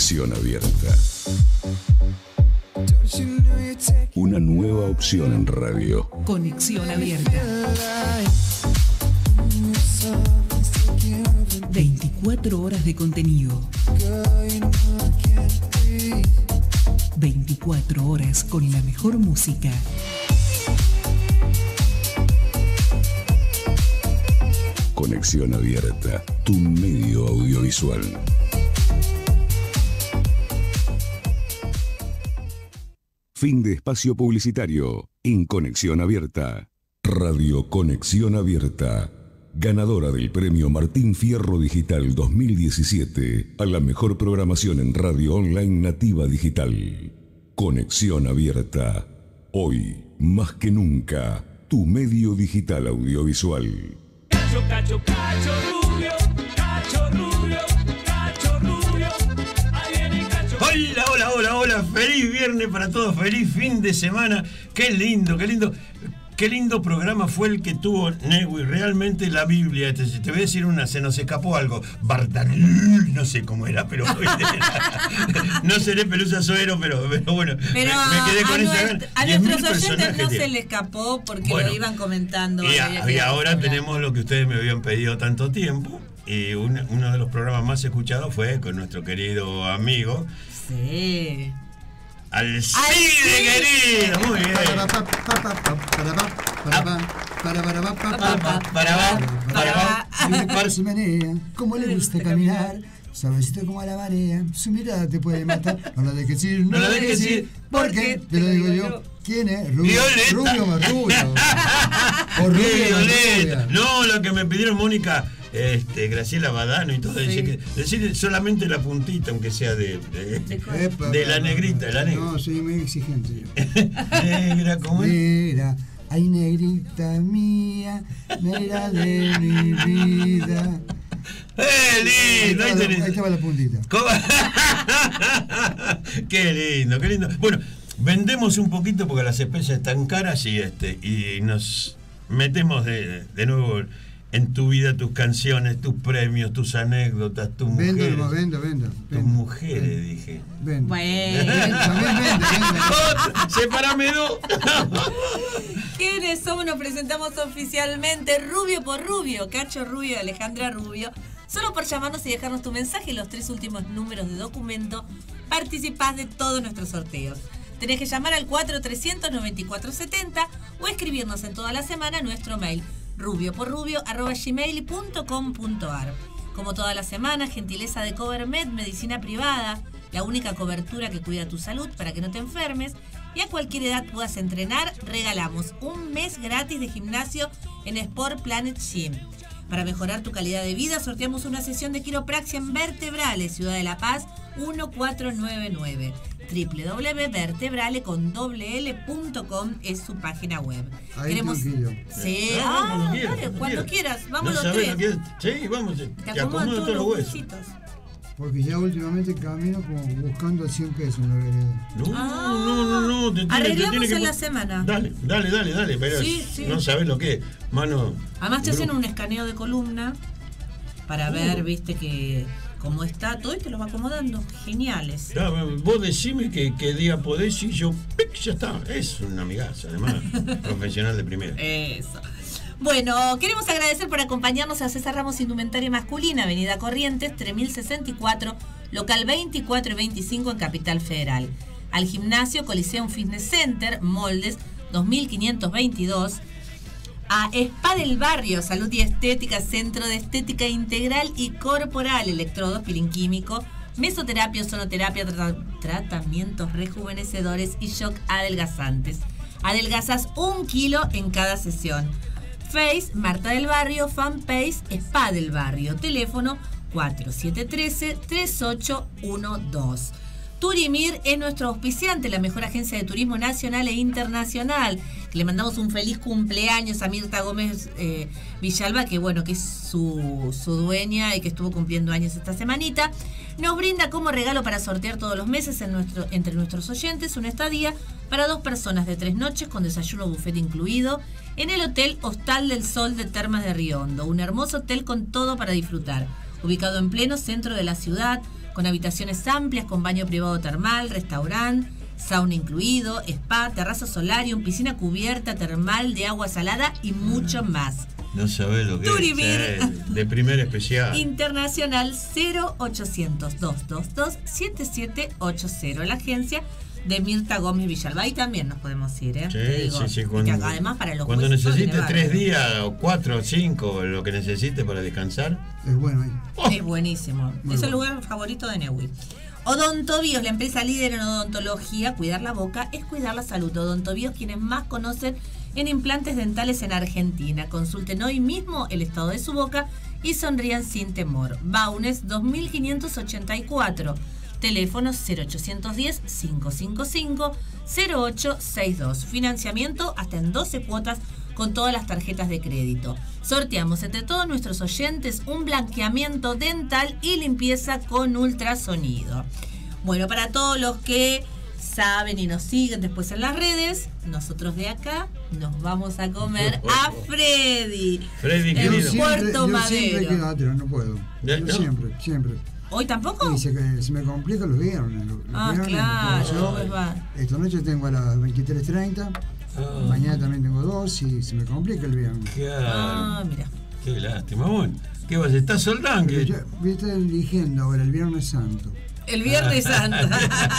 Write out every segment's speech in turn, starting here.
Conexión Abierta. Una nueva opción en radio. Conexión Abierta. 24 horas de contenido. 24 horas con la mejor música. Conexión Abierta, tu medio audiovisual. Fin de espacio publicitario en Conexión Abierta. Radio Conexión Abierta, ganadora del premio Martín Fierro Digital 2017 a la mejor programación en radio online nativa digital. Conexión Abierta, hoy más que nunca, tu medio digital audiovisual. Cacho, cacho, cacho rubio, cacho rubio, cacho rubio. Ahí viene cacho. Hola, hola, hola, hola. Feliz viernes para todos, feliz fin de semana. Qué lindo, qué lindo. Qué lindo programa fue el que tuvo Newi. Realmente la Biblia, te voy a decir una, se nos escapó algo. Bartanil, no sé cómo era, pero no seré Pelusa Suero, pero bueno, pero me quedé con esa. A nuestros oyentes no se le escapó porque lo iban comentando. Y ahora tenemos lo que ustedes me habían pedido tanto tiempo. Y uno de los programas más escuchados fue con nuestro querido amigo. Sí. Alcide, querido, muy bien. Para su manera, como le gusta caminar, suavecito como a la marea, su mirada te puede matar. No la dejes ir, no la dejes ir, porque te lo digo yo. ¿Quién es? Rubio más rubio. O rubio Violeta. No, lo que me pidieron Mónica, Graciela Badano y todo, sí. Decir solamente la puntita, aunque sea de la negrita, la negra. No, soy muy exigente yo. Negra, ¿cómo es? Negra, ay negrita mía, negra de mi vida. ¡Lindo! Ahí estaba la puntita. Qué lindo, qué lindo. Bueno, vendemos un poquito porque las especias están caras y nos metemos de nuevo en tu vida, tus canciones, tus premios, tus anécdotas, tus mujeres. Vendo. Tus mujeres, dije. Vendo. Bueno. Sepárame dos. ¿Quiénes somos? Nos presentamos oficialmente. Rubio por Rubio, Cacho Rubio, Alejandra Rubio. Solo por llamarnos y dejarnos tu mensaje y los 3 últimos números de documento, participás de todos nuestros sorteos. Tenés que llamar al 4300-9470 o escribirnos en toda la semana a nuestro mail rubioporrubio@gmail.com.ar. Como toda la semana, gentileza de CoverMed, medicina privada, la única cobertura que cuida tu salud para que no te enfermes y a cualquier edad puedas entrenar. Regalamos un mes gratis de gimnasio en Sport Planet Gym. Para mejorar tu calidad de vida, sorteamos una sesión de quiropraxia en Vertebrale, Ciudad de La Paz, 1499. www.vertebrale.com es su página web. Ahí Queremos... Sí, cuando quieras. Vamos los tres. Sí, vamos. Te acomodo todos los huesitos. Porque ya últimamente camino como buscando 100 pesos en la vereda. No. Arreglamos en la semana. Dale. Pero sí. No sabes lo que es. Mano. Además te hacen un escaneo de columna para ver, viste, que cómo está todo y te lo va acomodando. Geniales. Vos decime que día podés y yo, ya está. Es una amigaza, además. Profesional de primera. Eso. Bueno, queremos agradecer por acompañarnos a César Ramos Indumentaria Masculina, Avenida Corrientes, 3064, local 24 y 25 en Capital Federal. Al gimnasio Coliseum Fitness Center, Moldes, 2522. A Spa del Barrio, Salud y Estética, Centro de Estética Integral y Corporal, electrodos, peeling químico, mesoterapia, sonoterapia, tratamientos rejuvenecedores y shock adelgazantes. Adelgazas 1 kilo en cada sesión. Face, Marta del Barrio, fanpage, Spa del Barrio, teléfono 4713-3812. Turimir es nuestro auspiciante, la mejor agencia de turismo nacional e internacional. Le mandamos un feliz cumpleaños a Mirta Gómez Villalba, que bueno, que es su dueña y que estuvo cumpliendo años esta semanita. Nos brinda como regalo para sortear todos los meses entre nuestros oyentes una estadía para 2 personas de 3 noches con desayuno buffet incluido en el Hotel Hostal del Sol de Termas de Río Hondo. Un hermoso hotel con todo para disfrutar, ubicado en pleno centro de la ciudad, con habitaciones amplias, con baño privado termal, restaurante, sauna incluido, spa, terraza solarium, piscina cubierta, termal de agua salada y mucho más. No sabés lo que Turibir. es. De primer especial. Internacional 0800-222-7780, la agencia de Mirta Gómez Villalba. Y también nos podemos ir, ¿eh? Te digo, Sí. que además para los cuando huesos necesite viene 3 bárbaro. días, o 4 o 5, lo que necesite para descansar. Es bueno ahí. Es buenísimo. Es el lugar favorito de Neuwi. Odontobios, la empresa líder en odontología. Cuidar la boca es cuidar la salud. Odontobios, quienes más conocen en implantes dentales en Argentina. Consulten hoy mismo el estado de su boca y sonrían sin temor. Baunes 2584. Teléfono 0810-555-0862. Financiamiento hasta en 12 cuotas con todas las tarjetas de crédito. Sorteamos entre todos nuestros oyentes un blanqueamiento dental y limpieza con ultrasonido. Bueno, para todos los que saben y nos siguen después en las redes, nosotros de acá nos vamos a comer a Freddy. Freddy, en querido. Puerto Yo siempre Madero. quedo atrás, no puedo. Yo ¿No? siempre. ¿Hoy tampoco? Y se me complica los viernes. Los viernes, claro, yo, pues va. esta noche tengo a las 23:30. Mañana también tengo 2 y se me complica el viernes. Mira. Qué lástima. Bueno, ¿qué vas? ¿Estás soldán? Pero yo estoy eligiendo ahora el Viernes Santo. El Viernes Santo.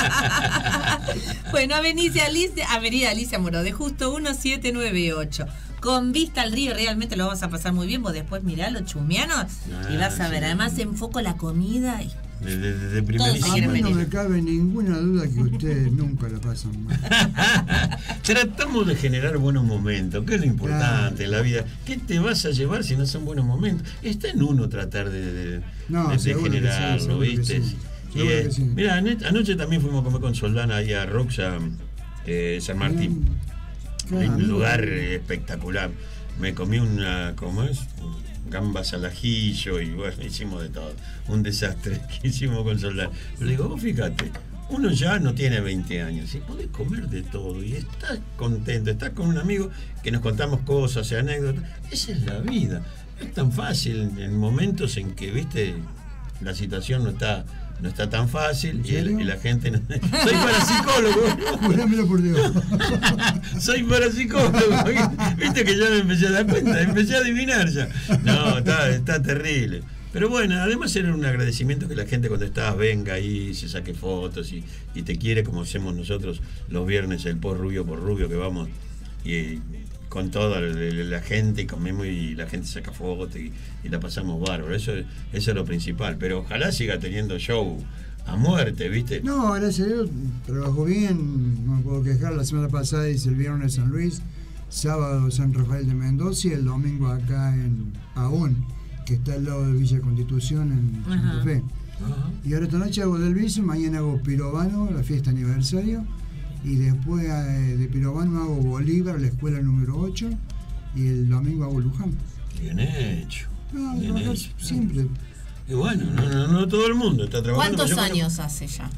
Bueno, Avenida Alicia Moró de Justo 1798. Con vista al río, realmente lo vamos a pasar muy bien. Vos después mirá los chumianos y vas a ver. Además, enfoco la comida y De A primerísima. mí no me cabe ninguna duda que ustedes nunca la pasan mal. Tratamos de generar buenos momentos, que es lo importante en la vida. ¿Qué te vas a llevar si no son buenos momentos? Está en uno tratar de No, seguro que sí, generarlo, seguro que ¿viste? sí. Y, Seguro que sí. Mira, anoche también fuimos a comer con Soldana ahí a Roxa, San Martín. Claro, Un lugar espectacular. Me comí ¿cómo es? Gambas al ajillo y bueno, hicimos de todo. Un desastre que hicimos con Soldán. Pero le digo, vos fíjate, uno ya no tiene 20 años y podés comer de todo y estás contento, estás con un amigo que nos contamos cosas y anécdotas. Esa es la vida. Es tan fácil en momentos en que, viste, la situación no está tan fácil y la gente no... Soy parapsicólogo. Jurámelo por Dios. Soy parapsicólogo. Viste que ya me empecé a dar cuenta, empecé a adivinar ya. No, está terrible. Pero bueno, además era un agradecimiento que la gente cuando estás venga ahí, se saque fotos y te quiere como hacemos nosotros los viernes, el post rubio por rubio, que vamos y con toda la gente y comemos y la gente saca fotos y la pasamos bárbaro. Eso es lo principal. Pero ojalá siga teniendo show a muerte, ¿viste? No, gracias a Dios, trabajo bien, no me puedo quejar. La semana pasada hice el viernes San Luis, sábado San Rafael de Mendoza y el domingo acá en Pavón, que está al lado de Villa Constitución en Santa Fe. Ajá. Y ahora esta noche hago del Viso, mañana hago Pirobano, la fiesta aniversario, y después de Pirobano hago Bolívar, la escuela número 8, y el domingo hago Luján. Bien hecho. No, Bien trabajar hecho. siempre. Y bueno, no todo el mundo está trabajando. ¿Cuántos Yo cuando- años hace ya?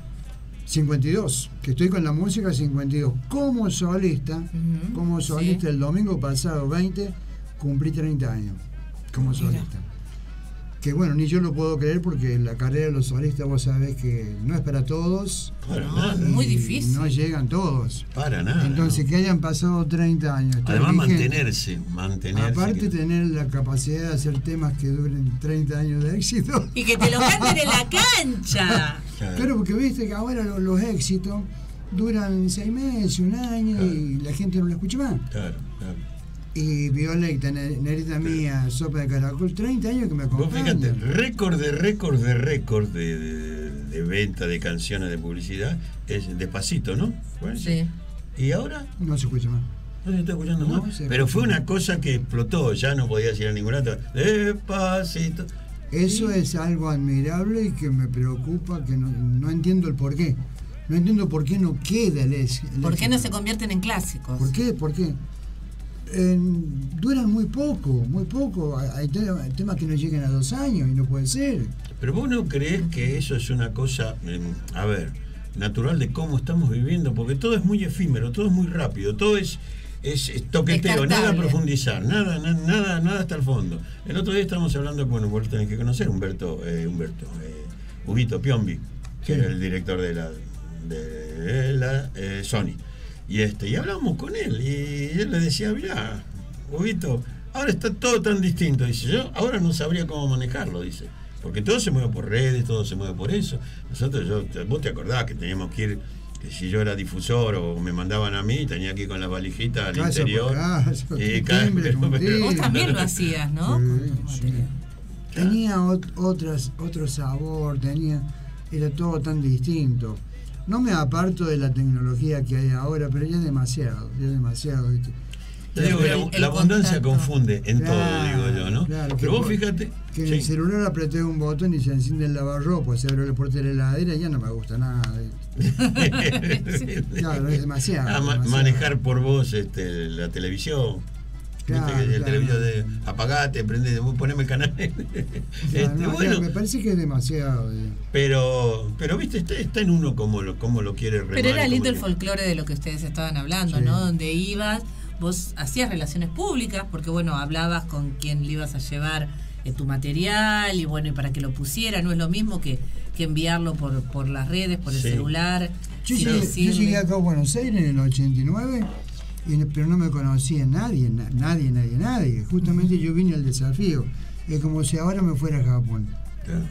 52, que estoy con la música 52. Como solista, sí. el domingo pasado 20, cumplí 30 años como solista. Que bueno, ni yo lo puedo creer porque la carrera de los solistas vos sabés que no es para todos. Para No, nada. muy y difícil. No llegan todos. Para nada. Entonces, no. que hayan pasado 30 años. estar Además, vigente. mantenerse. Aparte, que- tener la capacidad de hacer temas que duren 30 años de éxito. Y que te lo canten en la cancha. Claro, porque viste que ahora los éxitos duran 6 meses, un año y la gente no lo escucha más. Claro. Y Violeta, Nerita Mía, Sopa de Caracol, 30 años que me Vos acompañan. fíjate, récord de venta de canciones de publicidad es Despacito, ¿no? Bueno, Sí. ¿Y ahora? No se escucha más. No se está escuchando No, más. se Pero escucha fue una más. cosa que explotó, ya no podía ir a ningún lado. Despacito. Eso es algo admirable y que me preocupa, que no entiendo el porqué. No entiendo por qué no queda el ¿Por qué no se éxito. convierten en clásicos? ¿Por qué? ¿Por qué? Duran muy poco. Hay temas que no llegan a 2 años y no puede ser. Pero vos no creés que eso es una cosa, a ver, natural de cómo estamos viviendo, porque todo es muy efímero, todo es muy rápido, todo es toqueteo, Descartable. nada profundizar, nada hasta el fondo. El otro día estábamos hablando, bueno, vos lo tenés que conocer, Humberto Huguito Piombi, que Sí. era el director de la Sony. Y hablábamos con él, y él le decía, mirá, Huguito, ahora está todo tan distinto. Dice, yo ahora no sabría cómo manejarlo, dice. Porque todo se mueve por redes, todo se mueve por eso. Vos te acordás que teníamos que ir, que si yo era difusor o me mandaban a mí, tenía que ir con la valijita al Casa interior. por casa, timbre, timbre. Vos también lo hacías, ¿no? Sí, Con tu sí. material. Tenía otro sabor, era todo tan distinto. No me aparto de la tecnología que hay ahora, pero ya es demasiado, ¿viste? Te digo que El la abundancia contacto. confunde en Claro, todo, digo yo, ¿no? claro, Pero vos fíjate. Que en el celular apreté un botón y se enciende el lavarropa, se abre la puerta de la heladera y ya no me gusta nada. Claro, es demasiado. demasiado. Manejar por vos la televisión. Claro, Viste que el claro. televisor de apagate, prende, vos poneme el canal. Claro, no, bueno, me parece que es demasiado. pero viste, está en uno como lo quiere remar. Pero era y lindo el como- folclore de lo que ustedes estaban hablando, Sí. ¿no? Donde ibas, vos hacías relaciones públicas, porque bueno, hablabas con quién le ibas a llevar tu material y bueno, y para que lo pusiera, no es lo mismo que enviarlo por las redes, por el Sí. celular. Yo sin llegué, decirle. yo llegué acá a Buenos Aires en el 89, pero no me conocía nadie. Justamente yo vine al desafío. Es como si ahora me fuera a Japón. Claro.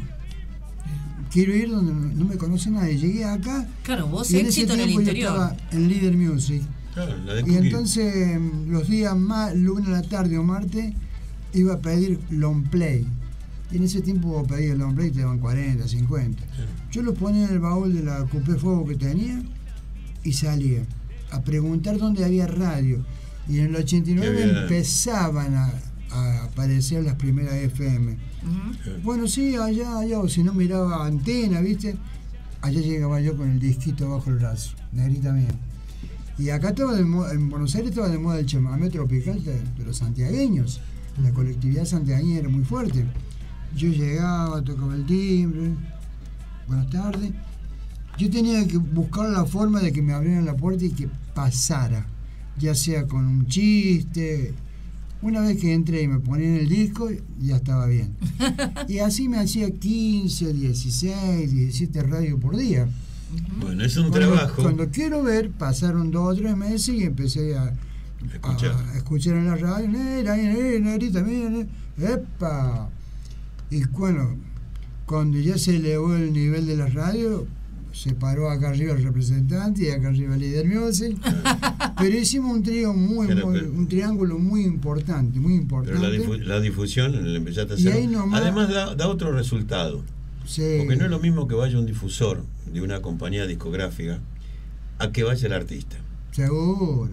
Quiero ir donde no me conoce nadie. Llegué acá Claro, vos y en ese éxito en el tiempo yo interior. estaba en Leader Music. Claro, la de Y Cookie. entonces los días más, lunes a la tarde o martes, iba a pedir long play. Y en ese tiempo pedía long play y te daban 40, 50. Yo los ponía en el baúl de la Coupé Fuego que tenía y salía a preguntar dónde había radio. Y en el 89 Qué bien. empezaban a aparecer las primeras FM. Ujú. Bueno, sí, allá, o si no miraba antena, ¿viste? Allá llegaba yo con el disquito bajo el brazo, negrita mía. Y acá estaba en Buenos Aires estaba de moda el chamamé tropical de los santiagueños. La colectividad santiagueña era muy fuerte. Yo llegaba, tocaba el timbre, buenas tardes. Yo tenía que buscar la forma de que me abrieran la puerta y que pasara, ya sea con un chiste. Una vez que entré y me ponían el disco, ya estaba bien. Y así me hacía 15, 16, 17 radios por día. Bueno, es un trabajo. Cuando quiero ver, pasaron 2 o 3 meses y empecé a escuchar en la radio, negrita, mira, ¡epa! Y bueno, cuando ya se elevó el nivel de la radio, se paró acá arriba el representante y acá arriba el Leader Music. Pero hicimos un trío un triángulo muy importante, muy Pero importante. la difusión le empezaste a Y hacer. ahí nomás- Además da otro resultado. Sí. Porque no es lo mismo que vaya un difusor de una compañía discográfica a que vaya el artista. Seguro.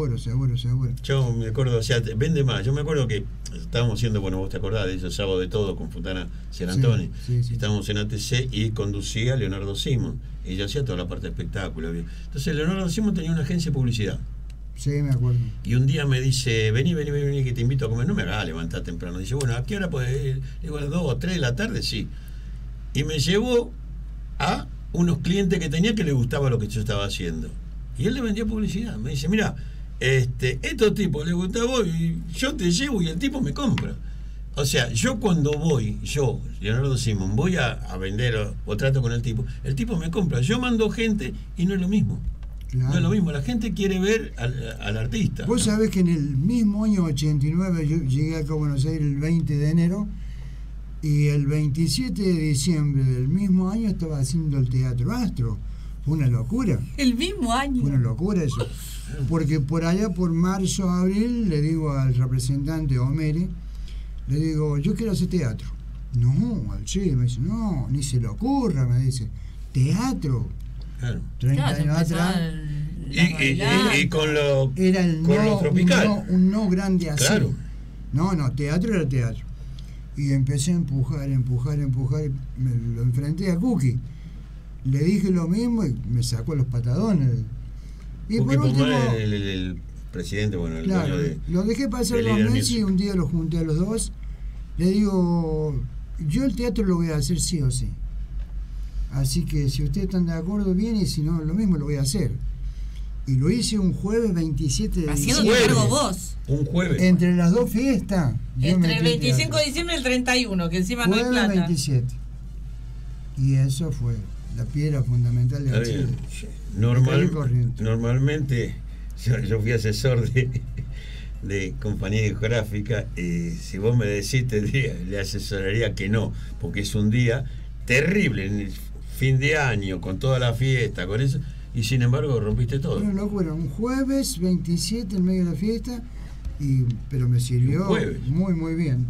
Yo me acuerdo, o sea, vende más. Yo me acuerdo que estábamos haciendo, bueno, vos te acordás de esos sábados de todo con Fontana Serantoni. Sí. Estábamos en ATC y conducía Leonardo Simon. Ella hacía toda la parte de espectáculo. Entonces Leonardo Simon tenía una agencia de publicidad. Sí, me acuerdo. Y un día me dice, vení, que te invito a comer. No me hagas levantar temprano. Dice, bueno, ¿a qué hora puedes ir? Digo, a las 2 o 3 de la tarde, sí. Y me llevó a unos clientes que tenía que le gustaba lo que yo estaba haciendo. Y él le vendía publicidad. Me dice, mira, estos tipos les gusta a vos y yo te llevo y el tipo me compra. O sea, yo cuando voy, Leonardo Simon, voy a vender o trato con el tipo me compra. Yo mando gente y no es lo mismo. Claro. No es lo mismo, la gente quiere ver al artista. Vos sabés que en el mismo año 89 yo llegué acá a Buenos Aires el 20 de enero y el 27 de diciembre del mismo año estaba haciendo el Teatro Astro. Fue una locura. El mismo año. Fue una locura eso. Porque por allá, por marzo, abril, le digo al representante Omeri, le digo, yo quiero hacer teatro. No, al Che, me dice, no, ni se le ocurra, me dice, teatro. Claro. 30 Claro, años atrás. Y con lo Era el con no, lo tropical. un no grande así. Claro. No, teatro era teatro. Y empecé a empujar, y me lo enfrenté a Cookie. Le dije lo mismo y me sacó los patadones. Y Porque por último, el presidente, bueno, el claro, dueño de... lo dejé pasar de 2 Leader meses y Music. un día los junté a los dos. Le digo, yo el teatro lo voy a hacer sí o sí. Así que si ustedes están de acuerdo, bien, y si no, lo mismo lo voy a hacer. Y lo hice un jueves 27 de Haciéndote diciembre. cargo vos. Un jueves. Entre las 2 fiestas. yo Entre metí el 25 de teatro. diciembre y el 31, que encima no hay Jueves plata. 27. Y eso fue la piedra fundamental de Está bien. Chile. Normalmente yo fui asesor de compañía discográfica y si vos me decís le asesoraría que no, porque es un día terrible, en el fin de año, con toda la fiesta, con eso, y sin embargo rompiste todo. Una locura, un jueves 27 en medio de la fiesta, pero me sirvió muy bien.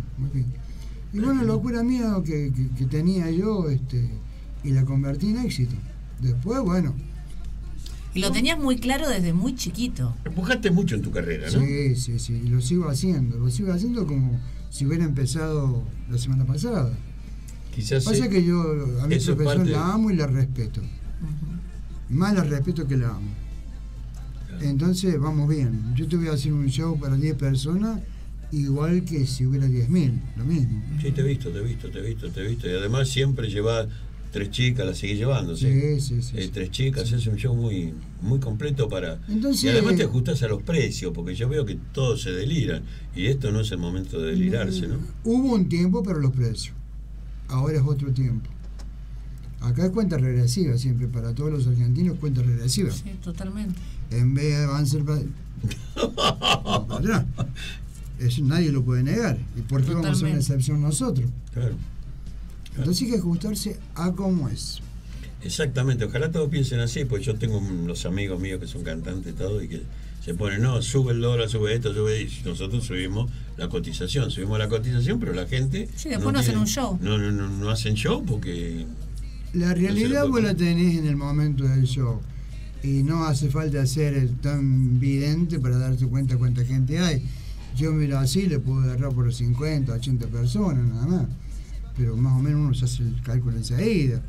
Y bueno, locura mía que tenía yo, y la convertí en éxito. Después, bueno. Y lo tenías muy claro desde muy chiquito. Empujaste mucho en tu carrera, ¿no? Sí, y lo sigo haciendo como si hubiera empezado la semana pasada. Quizás pasa que yo a mi profesión la amo y la respeto. Más la respeto que la amo. Entonces vamos bien. Yo te voy a hacer un show para 10 personas igual que si hubiera 10.000, lo mismo. Sí, te he visto. Y además siempre llevas 3 chicas, las seguís llevando, ¿sí? Sí. 3 chicas, sí. Es un show muy, muy completo para... Entonces, y además te ajustás a los precios, porque yo veo que todos se deliran. Y esto no es el momento de delirarse, ¿no? Hubo un tiempo para los precios. Ahora es otro tiempo. Acá es cuenta regresiva siempre, para todos los argentinos cuenta regresiva. Sí, totalmente. En vez de avanzar para atrás. Eso nadie lo puede negar. ¿Y por qué vamos a hacer una excepción nosotros? Claro. Entonces hay que ajustarse a cómo es. Exactamente, ojalá todos piensen así, pues yo tengo los amigos míos que son cantantes y todo, y que se ponen, no, sube el dólar, sube esto, sube, y nosotros subimos la cotización, pero la gente... Sí, después no hacen un show. No hacen show porque... La realidad vos la tenés en el momento del show, y no hace falta ser tan vidente para darte cuenta cuánta gente hay. Yo miro así, le puedo agarrar por 50, 80 personas nada más, pero más o menos uno se hace el cálculo enseguida.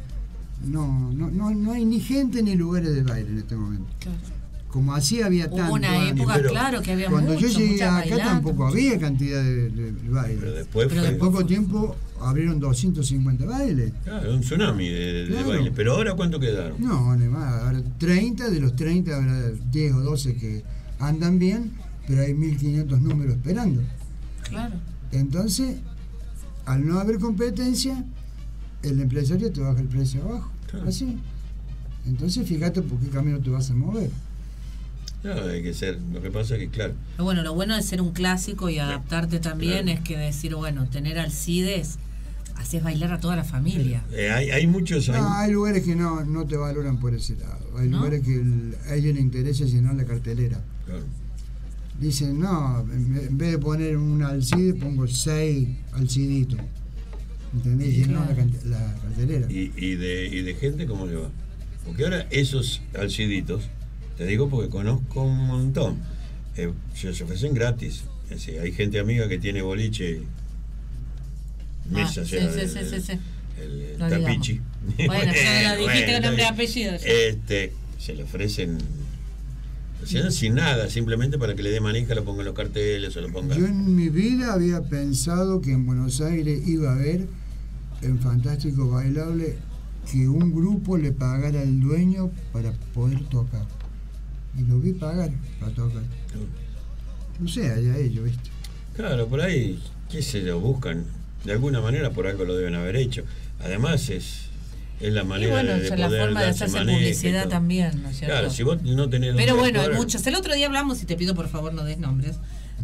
No hay ni gente ni lugares de baile en este momento. Claro. Como así había tanto. Hubo una época, claro, que había cuando mucho, yo llegué acá bailando, tampoco había cantidad de baile. Pero después en poco tiempo abrieron 250 bailes. Claro, un tsunami de baile. Pero ahora, ¿cuánto quedaron? No, ni más. Ahora 30, de los 30 habrá 10 o 12 que andan bien, pero hay 1.500 números esperando. Claro. Entonces, al no haber competencia, el empresario te baja el precio abajo. Claro. Así. Entonces, fíjate por qué camino te vas a mover. No, hay que ser. Lo que pasa es que, claro. Bueno, lo bueno de ser un clásico y adaptarte también es que decir, bueno, tener Alcides, haces bailar a toda la familia. Hay muchos. Hay lugares que no te valoran por ese lado. Hay lugares que a ellos les interesa llenar la cartelera. Claro. Dicen, no, en vez de poner un Alcide, pongo 6 Alciditos. ¿Entendés? Llenar la cartelera. ¿Y de gente cómo le va? Porque ahora esos Alciditos, te digo porque conozco un montón, se ofrecen gratis. Es decir, hay gente amiga que tiene boliche, mesa, sí. El tapichi. Bueno, ya lo dijiste con nombre y apellido. Se le ofrecen, o sea, sin nada, simplemente para que le dé manija, lo ponga en los carteles o lo ponga. Yo en mi vida había pensado que en Buenos Aires iba a haber, en Fantástico Bailable, que un grupo le pagara al dueño para poder tocar. Y lo vi pagar para tocar. No sé, allá ellos, ¿viste? Claro, por ahí, qué se lo buscan. De alguna manera por algo lo deben haber hecho. Además es la manera de la poder forma de hacerse publicidad también, ¿no es cierto? Claro, si vos no tenés... Pero bueno, hay muchos. El otro día hablamos, y te pido por favor no des nombres,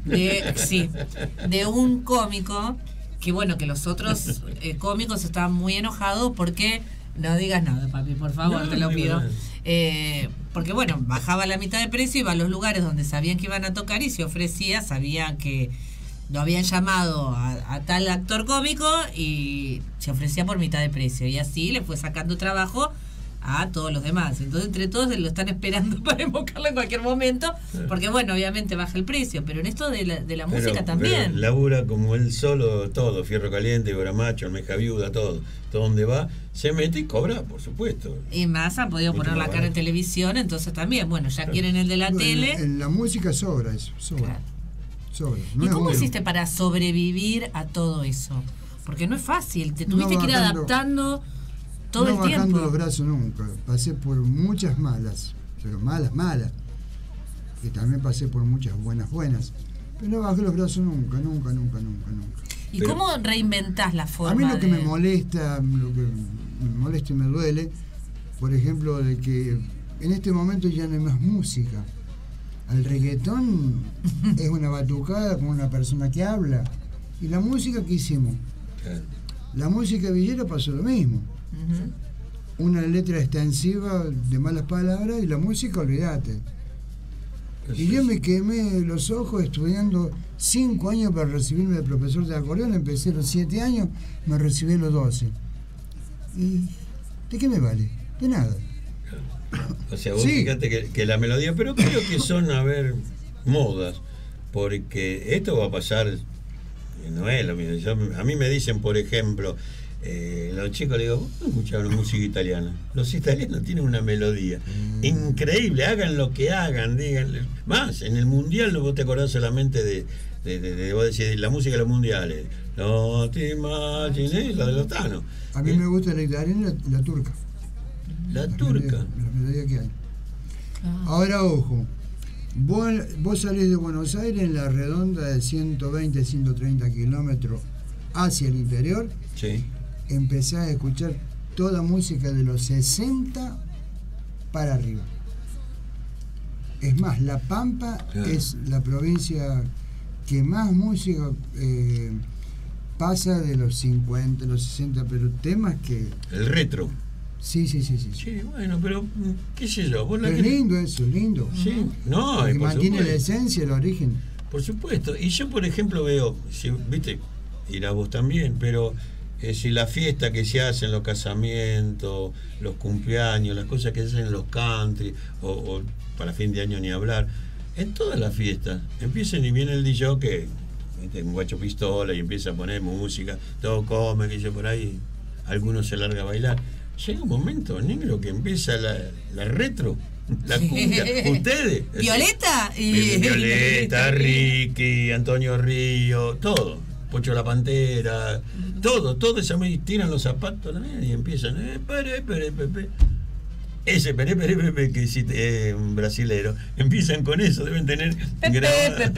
de un cómico que bueno, que los otros cómicos estaban muy enojados porque... No digas nada, papi, por favor, te lo pido. Porque bueno, bajaba la mitad de precio, iba a los lugares donde sabían que iban a tocar y se ofrecía, sabían que lo habían llamado a tal actor cómico y se ofrecía por mitad de precio. Y así le fue sacando trabajo a todos los demás. Entonces entre todos lo están esperando para invocarlo en cualquier momento, porque bueno, obviamente baja el precio, pero en esto de la música también. Pero labura como él solo, todo, Fierro Caliente, Boramacho, Almeja Viuda, todo donde va, se mete y cobra, por supuesto. Y más han podido poner la cara en televisión, entonces también, bueno, ya quieren el de la tele. En la música sobra eso, sobra. Claro. Sobra. ¿Y cómo hiciste para sobrevivir a todo eso? Porque no es fácil, te tuviste que ir adaptando todo el tiempo. No bajando los brazos nunca, pasé por muchas malas, pero malas. Y también pasé por muchas buenas. Pero no bajé los brazos nunca. ¿Y Pero- cómo reinventás la forma? A mí lo que de- me molesta y me duele, por ejemplo, de que en este momento ya no hay más música. El reggaetón es una batucada con una persona que habla. ¿Y la música que hicimos? Claro. La música villera pasó lo mismo. Ujú. Una letra extensiva de malas palabras y la música, olvídate. Y yo me quemé los ojos estudiando 5 años para recibirme de profesor de acordeón. Empecé a los 7 años, me recibí a los 12. ¿Y de qué me vale? De nada. O sea, vos Sí. fíjate que la melodía, pero creo que son, a ver, modas, porque esto va a pasar, no es lo mismo. A mí me dicen, por ejemplo, los chicos le digo, vos no escucharon música italiana. Los italianos tienen una melodía increíble, hagan lo que hagan, díganle. Más, en el mundial vos te acordás solamente de vos decís, la música de los mundiales. No te imagines, la de los tanos. A mí me gusta la italiana y la turca. La turca. La melodía que hay. Claro. Ahora, ojo. Vos salís de Buenos Aires en la redonda de 120, 130 kilómetros hacia el interior, Sí. empezás a escuchar toda música de los 60 para arriba. Es más, La Pampa Claro. es la provincia que más música pasa de los 50, los 60, pero temas que... El retro. Sí. Sí, bueno, pero qué sé yo. Vos la Pero es que- lindo eso, lindo. Sí, no, Porque por mantiene la supuesto. esencia, el origen. Por supuesto. Y yo, por ejemplo, veo, si, viste, irás vos también, pero si la fiesta que se hace en los casamientos, los cumpleaños, las cosas que se hacen en los country, o para fin de año ni hablar, en todas las fiestas, empiezan y viene el DJ que un guacho pistola y empieza a poner música, todo come, que yo por ahí, algunos se larga a bailar. Llega un momento, negro, que empieza la retro, la cumbia. Ustedes. Violeta y Violeta, Ricky, Antonio Río, todo. Pocho la Pantera, todo esa tiran los zapatos también y empiezan, pepe. Ese pepe que sí, un brasilero, empiezan con eso, deben tener grabado-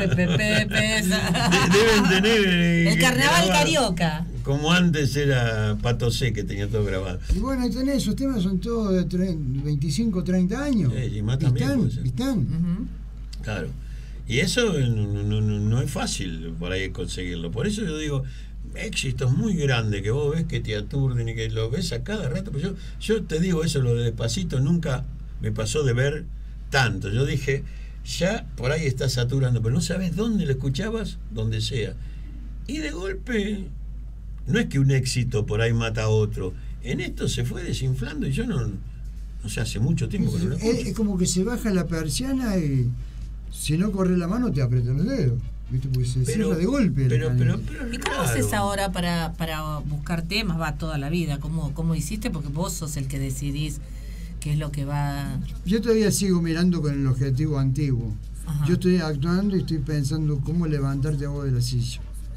deben tener El carnaval grabado, carioca. como antes era Pato C, que tenía todo grabado. Y bueno, ahí tenés, esos temas son todos de 25, 30 años. Sí, y más también, pues, están. Ujú. Claro. Y eso no es fácil por ahí conseguirlo. Por eso yo digo, éxitos muy grandes que vos ves que te aturden y que lo ves a cada rato. Pero yo te digo eso, lo de Despacito nunca me pasó de ver tanto. Yo dije, ya por ahí está saturando, pero no sabes dónde lo escuchabas, donde sea. Y de golpe, no es que un éxito por ahí mata a otro. En esto se fue desinflando y yo no sé, hace mucho tiempo que no lo escucho. Es como que se baja la persiana y si no corres la mano te aprieta los dedos. ¿Viste? Porque se cierra de golpe. Pero la es ¿Y cómo raro. haces ahora para buscar temas? Va toda la vida. ¿Cómo hiciste? Porque vos sos el que decidís qué es lo que va... Yo todavía sigo mirando con el objetivo antiguo. Ajá. Yo estoy actuando y estoy pensando cómo levantarte a vos de la silla.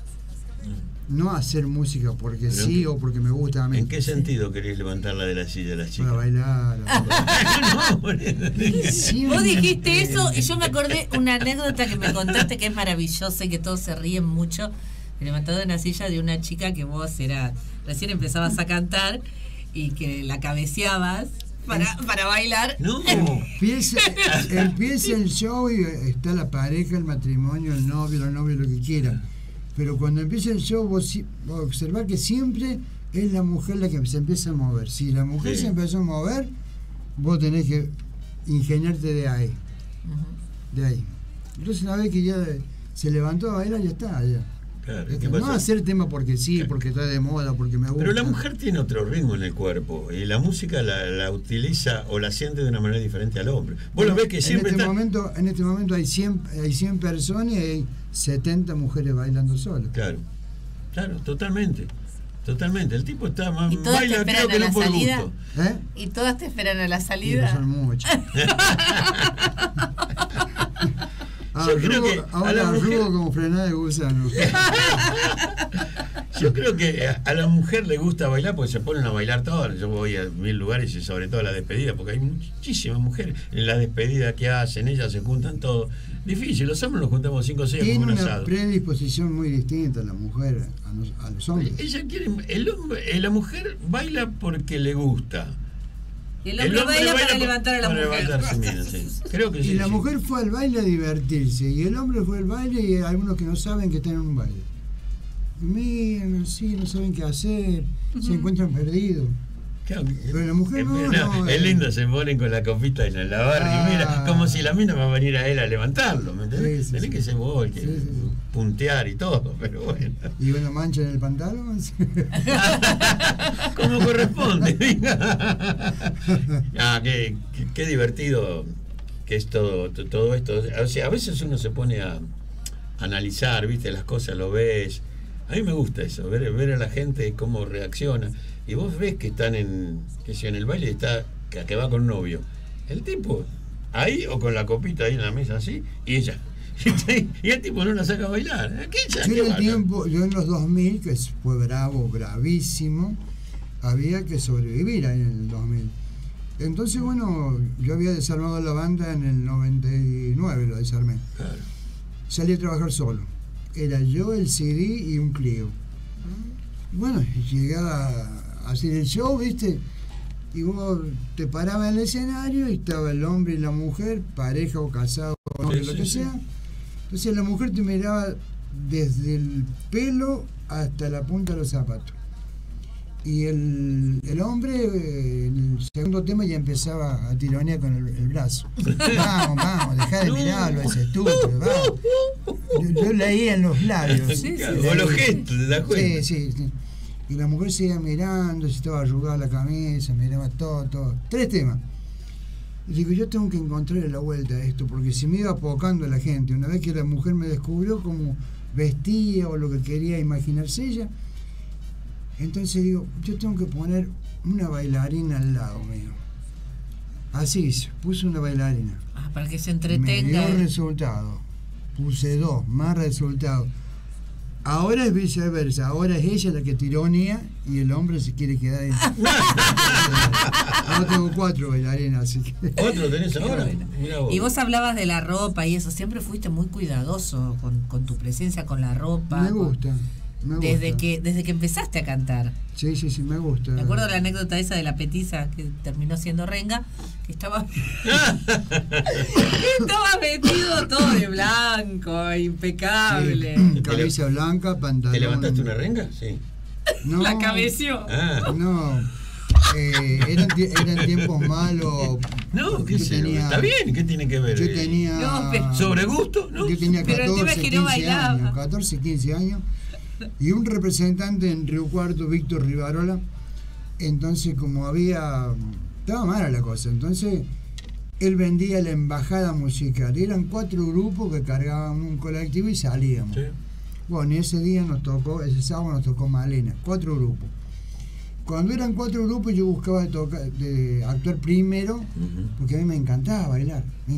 No hacer música porque Pero sí ¿en o porque me gusta a mí. ¿En qué sentido querés levantarla de la silla de la chica? Para bailar. No, boludo. Siempre. Vos dijiste eso y yo me acordé una anécdota que me contaste que es maravillosa y que todos se ríen mucho. Me levantado de una silla de una chica que vos recién empezabas a cantar y que la cabeceabas para bailar. No, Empieza el show y está la pareja, el matrimonio, el novio, la novia, lo que quiera. Pero cuando empieza el show, vos observás que siempre es la mujer la que se empieza a mover. Si la mujer Sí. se empezó a mover, vos tenés que ingeniarte de ahí. De ahí. Entonces, una vez que ya se levantó a bailar, ya está. Ya. claro, Ya ¿qué está. No pasa? hacer tema porque sí, porque está de moda, porque me gusta. Pero la mujer tiene otro ritmo en el cuerpo y la música la utiliza o la siente de una manera diferente al hombre. Vos lo ves que siempre en este está... momento hay 100 personas y hay 70 mujeres bailando solas. Claro, totalmente. El tipo está más... ¿Y todas te baila esperan creo que a la no por salida? gusto. ¿Eh? Y todas te esperan a la Sí, no salida. son muchas. Yo creo que a la ahora mujer- rubo como frenada de gusano. Yo creo que a la mujer le gusta bailar porque se ponen a bailar todas. Yo voy a 1000 lugares y sobre todo a la despedida, porque hay muchísimas mujeres en la despedida que hacen, ellas se juntan todo. Difícil, los hombres nos juntamos 5 o 6 Tiene como un una asado. predisposición muy distinta a la mujer, a los hombres. Ella quiere, la mujer baila porque le gusta. Y el hombre baila para levantar a la mujer. Levantarse, mira, sí. Creo que Y sí, la sí. mujer fue al baile a divertirse, y el hombre fue al baile y hay algunos que no saben que están en un baile. Miran así, no saben qué hacer, se encuentran perdidos. Claro, Pero la mujer no, es lindo, se ponen con la copita en la barra y mira, como si la mina va a venir a él a levantarlo, ¿me entendés? Sí, sí, Tenés sí. que ser vos, que Sí, sí, sí. puntear y todo, pero bueno. Y una mancha en el pantalón. Como corresponde. Qué divertido que es todo esto. O sea, a veces uno se pone a analizar, viste, las cosas, lo ves. A mí me gusta eso, ver a la gente cómo reacciona. Y vos ves que están en el baile, está que va con novio. El tipo ahí o con la copita ahí en la mesa así, y ella. Y el tipo no la saca a bailar. Yo en los 2000, que fue bravísimo, había que sobrevivir ahí en el 2000. Entonces, bueno, yo había desarmado la banda en el 99, lo desarmé. Claro. Salí a trabajar solo. Era yo, el CD y un Clio. Bueno, llegaba a hacer el show, ¿viste? Y vos te parabas en el escenario y estaba el hombre y la mujer, pareja o casado, o Sí, lo sí, que sí. sea. Entonces la mujer te miraba desde el pelo hasta la punta de los zapatos. Y el hombre, en el segundo tema, ya empezaba a tironear con el brazo. Vamos, dejá de mirarlo, ese estúpido, vamos. Yo leía en los labios. Sí, sí. O los gestos, ¿te das cuenta? Sí. Y la mujer seguía mirando, si estaba arrugada la camisa, miraba todo. 3 temas. Y digo, yo tengo que encontrarle la vuelta a esto, porque si me iba apocando la gente, una vez que la mujer me descubrió cómo vestía o lo que quería imaginarse ella, entonces digo, yo tengo que poner una bailarina al lado mío. Así hice, puse una bailarina. Para que se Me entretenga. dio resultado. Puse 2, más resultado. Ahora es viceversa, ahora es ella la que tironea y el hombre se quiere quedar ahí. Ahora tengo 4 bailarinas, así que. ¿Otro tenés ahora? Mirá vos. Y vos hablabas de la ropa y eso, siempre fuiste muy cuidadoso con tu presencia con la ropa. Me gusta. Desde que empezaste a cantar. Sí, me gusta. Me acuerdo la anécdota esa de la petiza que terminó siendo renga, que estaba vestido todo de blanco, impecable. Sí, camisa blanca, pantalón. ¿Te levantaste una renga? Sí. No, La cabeció. No. Eran tiempos malos. No, qué Yo sé, tenía- está bien, ¿qué tiene que ver? Yo tenía. No, pero- ¿Sobre gusto? ¿No? Yo tenía Pero el tema 14, es que no 15 bailaba. años. 14, 15 años. Y un representante en Río Cuarto, Víctor Rivarola. Entonces, como estaba mala la cosa. Entonces, él vendía la embajada musical. Eran 4 grupos que cargaban un colectivo y salíamos. Sí. Bueno, y ese ese sábado nos tocó Malena, 4 grupos. Cuando eran 4 grupos yo buscaba de actuar primero, porque a mí me encantaba bailar.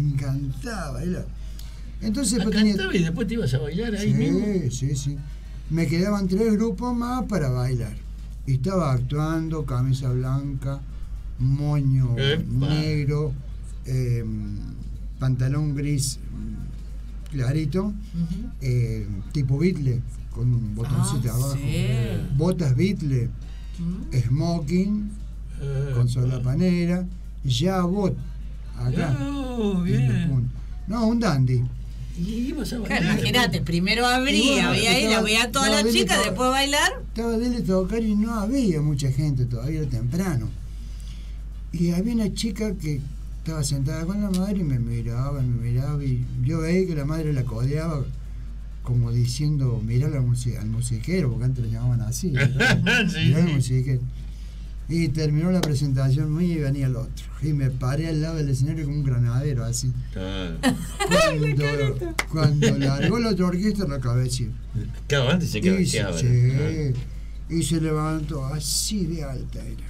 Entonces pues, Cantaba y después te ibas a bailar ahí mismo. Sí. Me quedaban 3 grupos más para bailar. Y estaba actuando, camisa blanca, moño Epa. negro, pantalón gris clarito, tipo Beatle, con un botoncito abajo. Sí. Botas Beatle, smoking, con solapanera, jabot, acá. Oh, en la bien. punta. No, un dandy. Y ibas a bailar. Claro, imagínate, primero Y abría, bueno, veía a todas estaba las Billy chicas, to- después bailar. Estaba de tocar y no había mucha gente todavía, era temprano. Y había una chica que estaba sentada con la madre y me miraba, y yo veía que la madre la codeaba como diciendo, mirá al musiquero, porque antes lo llamaban así, ¿verdad? Sí, Mirá al sí. musiquero. Y terminó la presentación mía y venía el otro. Y me paré al lado del escenario como un granadero, así. Claro. Cuando largó la otra orquesta, la cabeceó. Claro, antes se Y cabeceaba. y se levantó así de alta era.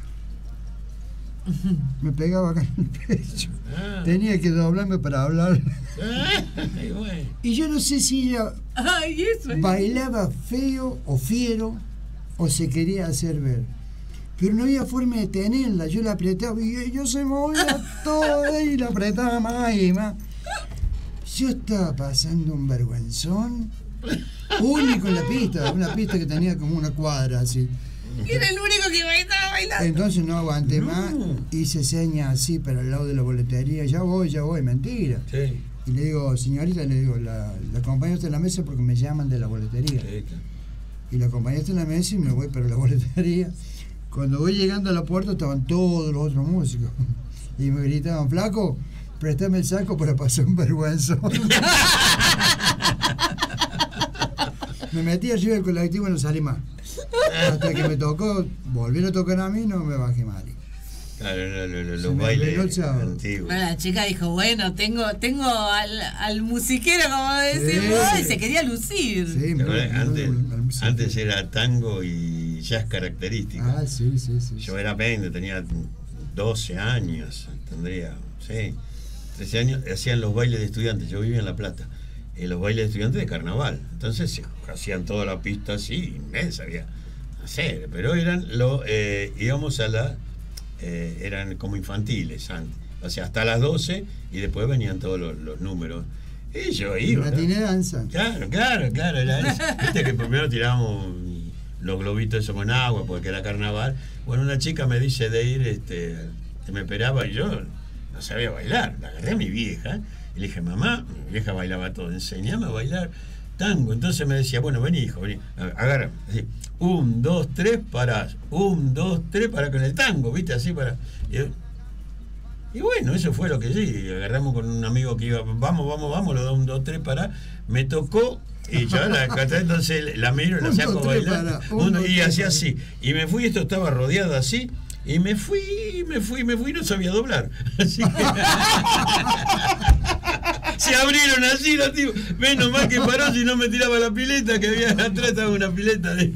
Me pegaba acá en el pecho. Ah. Tenía que doblarme para hablar. Ay, bueno. Y yo no sé si ella Ay, eso. bailaba feo o fiero o se quería hacer ver. Pero no había forma de tenerla, yo la apretaba y yo se movía todo y la apretaba más y más. Yo estaba pasando un vergüenzón único en la pista, una pista que tenía como una cuadra así. Y era el único que estaba bailando. Entonces no aguanté más, hice señas así para el lado de la boletería, ya voy, mentira. Sí. Y le digo, señorita, le digo, la acompañaste en la mesa porque me llaman de la boletería. Sí, claro. Y la acompañaste en la mesa y me voy para la boletería. Cuando voy llegando a la puerta estaban todos los otros músicos. Y me gritaban, flaco, préstame el saco para pasar un vergüenza. Me metí arriba del colectivo y no salí más. Hasta que me tocó, volvieron a tocar a mí, no me bajé más. Claro, los bailes antiguos. Bueno, la chica dijo, bueno, tengo al musiquero, como decís Sí. vos, y se quería lucir. Sí, Antes era tango y jazz característico. Ah, sí. Yo era pequeño, tenía 12 años, tendría, 13 años, hacían los bailes de estudiantes, yo vivía en La Plata, los bailes de estudiantes de carnaval. Entonces hacían toda la pista así, nadie sabía hacer, pero íbamos a eran como infantiles antes, o sea, hasta las 12 y después venían todos los números. Y yo iba. Matiné danza. Claro, era eso. Viste que primero tirábamos los globitos eso con agua porque era carnaval. Bueno, una chica me dice de ir, que me esperaba y yo no sabía bailar. La agarré a mi vieja y le dije, mamá, mi vieja bailaba todo, enseñame a bailar tango. Entonces me decía, bueno, vení, hijo, vení, agarra, así, 1, 2, 3, parás, 1, 2, 3, pará con el tango, viste, así para. Y bueno, eso fue lo que sí, agarramos con un amigo que iba, vamos, lo da 1, 2, 3, pará, me tocó. Y yo la caté, entonces la miro y la saco a bailar. Y hacía así. Y me fui, esto estaba rodeado así. Y me fui, no sabía doblar. Así que. Se abrieron así los tipos. Menos mal que paró si no me tiraba la pileta, que había atrás estaba una pileta de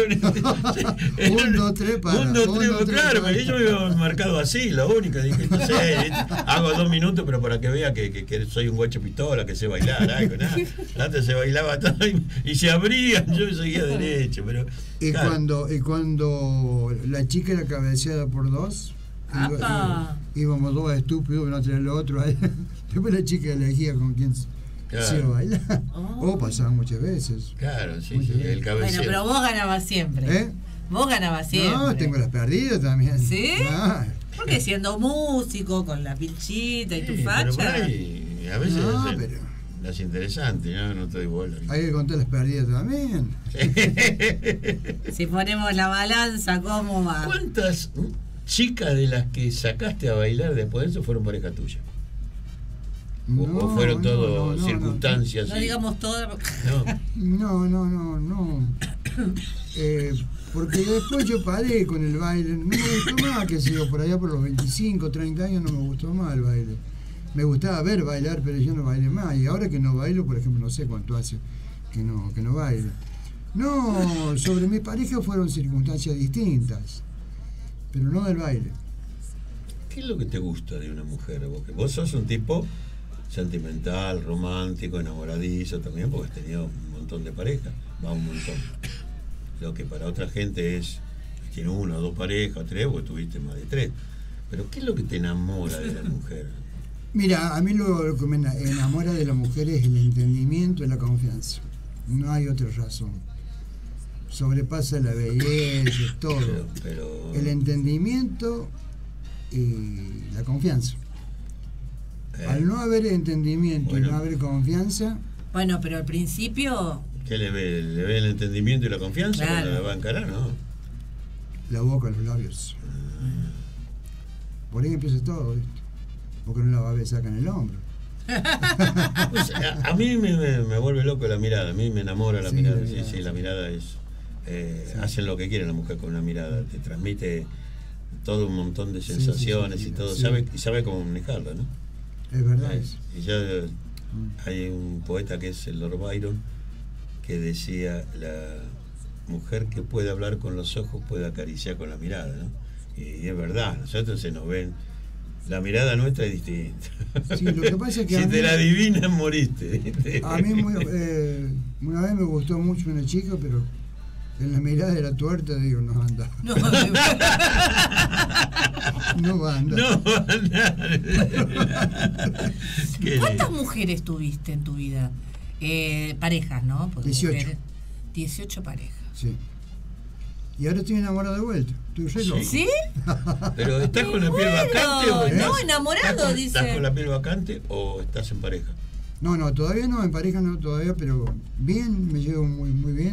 1, 2, 3, para. 1, 2, 3, claro, yo me había marcado así, lo único. Dije, no sé, hago 2 minutos, pero para que vea que soy un guacho pistola, que sé bailar, algo, nada. Antes se bailaba todo y se abrían, yo seguía derecho, pero. Y claro. cuando la chica era cabeceada por 2, íbamos 2 estúpidos, uno tras el otro. Después la chica elegía con quién se iba a bailar. Pasaba muchas veces. Claro, sí, Bueno, el cabeceo. pero vos ganabas siempre. Vos ganabas siempre. No, tengo las perdidas también. ¿Sí? Ah. Porque siendo músico, con la pilchita y tu facha. Pero por ahí, a veces pero las interesantes, no te doy bola. hay que contar las perdidas también. Si ponemos la balanza, ¿cómo va? ¿Cuántas chicas de las que sacaste a bailar después de eso fueron pareja tuya? ¿O fueron todo circunstancias? No digamos todo. No. Porque después yo paré con el baile. No me gustó más, que sé yo, por allá por los 25, 30 años no me gustó más el baile. Me gustaba ver bailar, pero yo no bailé más. Y ahora que no bailo, por ejemplo, no sé cuánto hace que no bailo. No, sobre mi pareja fueron circunstancias distintas, pero no del baile. ¿Qué es lo que te gusta de una mujer? Vos sos un tipo sentimental, romántico, enamoradizo también, porque has tenido un montón de parejas, un montón. Lo que para otra gente tiene 1 o 2 parejas, o 3, vos tuviste más de 3. Pero ¿qué es lo que te enamora de la mujer? Mira, a mí lo que me enamora de la mujer es el entendimiento y la confianza. No hay otra razón. Sobrepasa la belleza, todo. Pero el entendimiento y la confianza. Al no haber entendimiento y no haber confianza. Bueno, pero al principio. ¿Qué le ve? ¿Le ve el entendimiento y la confianza? Claro. Cuando la va a encarar, ¿no? La boca, los labios. Por ahí empieza todo, ¿viste? Porque no la va a besar acá en el hombro. Pues, a mí me vuelve loco la mirada, a mí me enamora la mirada. Sí, la mirada es. Hacen lo que quiere la mujer con una mirada, te transmite todo un montón de sensaciones y todo, sabe cómo manejarla, ¿no? Es verdad. Y ya hay un poeta que es el Lord Byron que decía, la mujer que puede hablar con los ojos puede acariciar con la mirada, ¿no? Y es verdad, nosotros se nos ven, la mirada nuestra es distinta. Sí, lo que pasa es que si te la adivinas, moriste. A mí una vez me gustó mucho una chica, pero En la mirada de la tuerta digo, no anda. No, No va a andar. No va a andar. Qué ¿Cuántas lindo. mujeres tuviste en tu vida? Parejas, ¿no? Porque 18. mujeres- 18 parejas. Sí. Y ahora estoy enamorado de vuelta. Estoy re loco. ¿Sí? ¿Pero estás con la piel Bueno, vacante o no, enamorado, dice. ¿Estás con la piel vacante o estás en pareja? No, todavía no, en pareja no todavía, pero bien, me llevo muy, muy bien.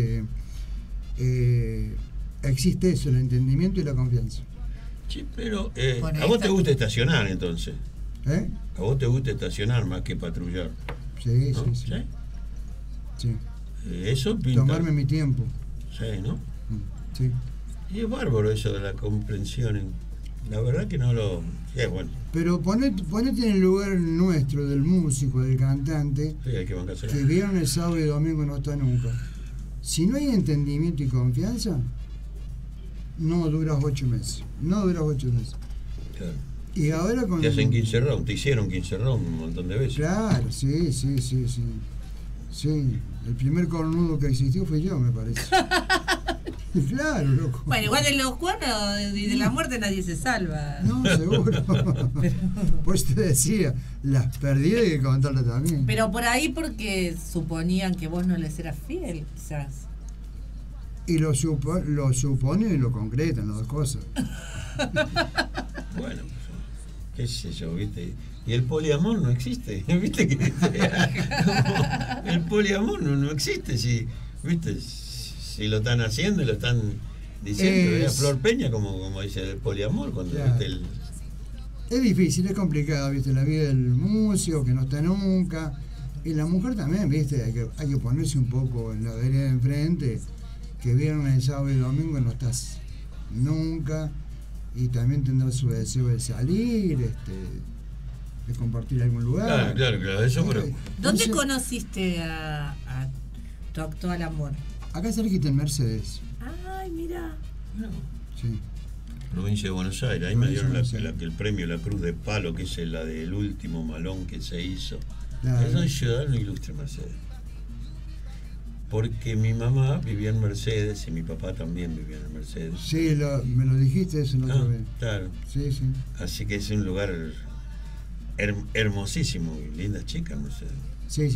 Existe eso, el entendimiento y la confianza. Sí, pero Bueno, a vos esta- te gusta estacionar entonces. ¿Eh? A vos te gusta estacionar más que patrullar. Sí, ¿No? sí, sí. Sí. Eso pinta. Tomarme mi tiempo. Sí, ¿no? Sí. Y es bárbaro eso de la comprensión. La verdad que no lo. Sí, es bueno. Pero ponete en el lugar nuestro, del músico, del cantante, Sí, hay que bancarse. que viernes, sábado y domingo no está nunca. Si no hay entendimiento y confianza, no duras 8 meses. No duras 8 meses. Claro. Y ahora con... Te hacen 15 rounds, te hicieron 15 rounds un montón de veces. Claro, sí. Sí, el primer cornudo que existió fue yo, me parece. Claro, loco. Bueno, igual de los cuernos y de la muerte nadie se salva. No, seguro. Pues te decía, las pérdidas hay que contarlas también. Pero por ahí porque suponían que vos no les eras fiel, quizás. Y lo suponen y lo concretan, las dos cosas. Bueno, qué sé yo, ¿viste? Y el poliamor no existe, ¿viste? El poliamor no existe, si, ¿viste? Si lo están haciendo y lo están diciendo, era Flor Peña como dice el poliamor, cuando Claro. ¿viste? Es difícil, es complicado, ¿viste? La vida del músico, que no está nunca. Y la mujer también, ¿viste? Hay que ponerse un poco en la vereda de enfrente, que viernes, sábado y domingo no estás nunca. Y también tendrá su deseo de salir, de compartir algún lugar. Claro, eso, pero ¿Dónde Entonces, conociste a tu actual amor? acá cerquita en Mercedes. Ay, mira. no, Sí. provincia de Buenos Aires, ahí me Provincia dieron de Buenos Aires. el premio, la Cruz de Palo, que es la del último malón que se hizo. Claro. Yo soy ciudadano ilustre en Mercedes. Porque mi mamá vivía en Mercedes y mi papá también vivía en Mercedes. Sí, me lo dijiste eso la otra vez. Claro. Sí, sí. Así que es un lugar hermosísimo y lindas chicas, Mercedes. Sí.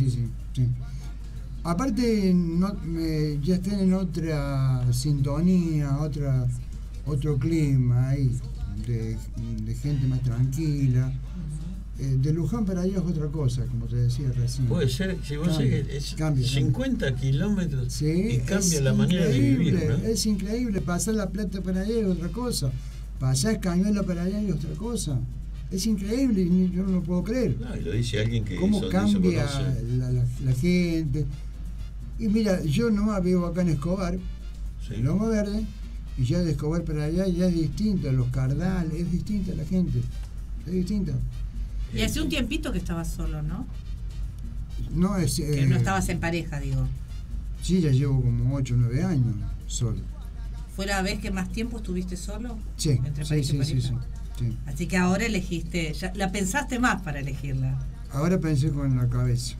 Aparte, ya están en otra sintonía, otro clima ahí, de gente más tranquila. De Luján para allá es otra cosa, como te decía recién. Puede ser, si vos Cambia, sé, es cambia. 50 kilómetros Sí, y cambia es la manera de vivir, increíble, ¿no? es increíble. Pasar La Plata para allá es otra cosa. Pasar Cañuelas para allá es otra cosa. Es increíble y yo no lo puedo creer. No, y lo dice alguien que Cómo eso cambia conoce. la gente. Y mira, yo nomás vivo acá en Escobar, Sí. en Loma Verde, y ya de Escobar para allá ya es distinto, los Cardales, es distinta la gente, es distinta. Y hace un tiempito que estabas solo, ¿no? No es, Que no estabas en pareja, digo. Sí, ya llevo como 8 o 9 años solo. ¿Fue la vez que más tiempo estuviste solo? Sí, Entre pareja y sí. pareja. Así que ahora elegiste, ya la pensaste más para elegirla. Ahora pensé con la cabeza.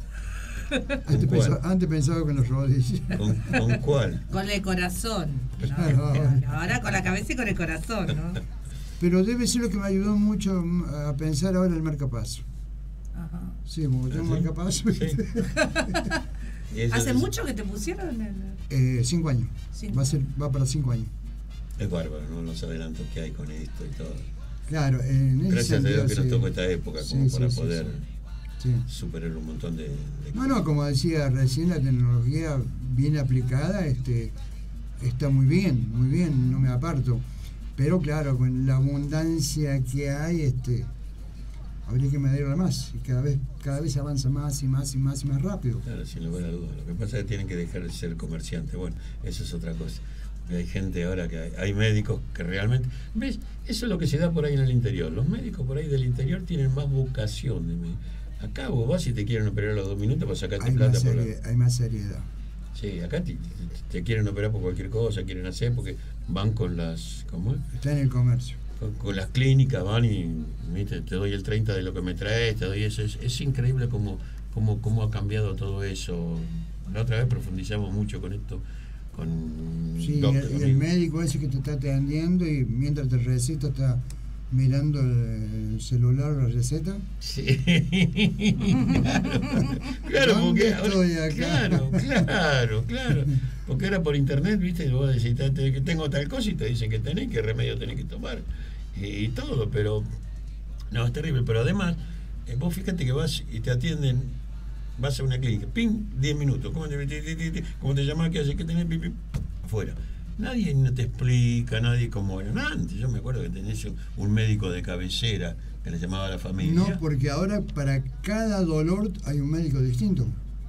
Antes pensaba con los rodillas. ¿Con cuál? Con el corazón. ¿no? Claro. Ahora con la cabeza y con el corazón, ¿no? Pero debe ser lo que me ayudó mucho a pensar ahora el marcapaso. Ajá. Sí, como tengo ¿Sí? marcapaso. Sí. Y eso ¿Hace es- mucho que te pusieron el... 5 años. 5. Va para 5 años. Es bárbaro, ¿no? Los adelantos que hay con esto y todo. Claro, en ese Gracias a sentido, Dios que nos sí. tocó esta época como Sí, para sí, poder Sí. superar un montón de No, como decía recién, la tecnología bien aplicada está muy bien, no me aparto. Pero claro, con la abundancia que hay, habría que medirla más. Y cada vez avanza más y más rápido. Claro, sin lugar a dudas. Lo que pasa es que tienen que dejar de ser comerciantes. Bueno, eso es otra cosa. Hay gente ahora hay médicos que realmente... ¿Ves? Eso es lo que se da por ahí en el interior. Los médicos por ahí del interior tienen más vocación. Acá vos vas y te quieren operar a los 2 minutos para sacarte plata. Hay más seriedad. Sí, acá te quieren operar por cualquier cosa, quieren hacer porque van con las... ¿Cómo es? Está en el comercio. Con las clínicas van y ¿viste? Te doy el 30 de lo que me traes, te doy eso. Es increíble cómo ha cambiado todo eso. La otra vez profundizamos mucho con esto, con Sí, doctor, y el médico ese que te está atendiendo y mientras te receta está mirando el celular, la receta. Sí. Claro, ¿Dónde porque estoy acá? Claro. Porque era por internet, ¿viste? Y vos decís que tengo tal cosa y te dicen que tenés, qué remedio tenés que tomar y todo, pero no, es terrible. Pero además, vos fíjate que vas y te atienden, vas a una clínica, ping, 10 minutos, ¿cómo te llamás? ¿Qué haces? ¿Qué tenés? Pim, pim, afuera. Nadie no te explica, nadie como eran antes. Yo me acuerdo que tenés un médico de cabecera que le llamaba a la familia. No, porque ahora para cada dolor hay un médico distinto.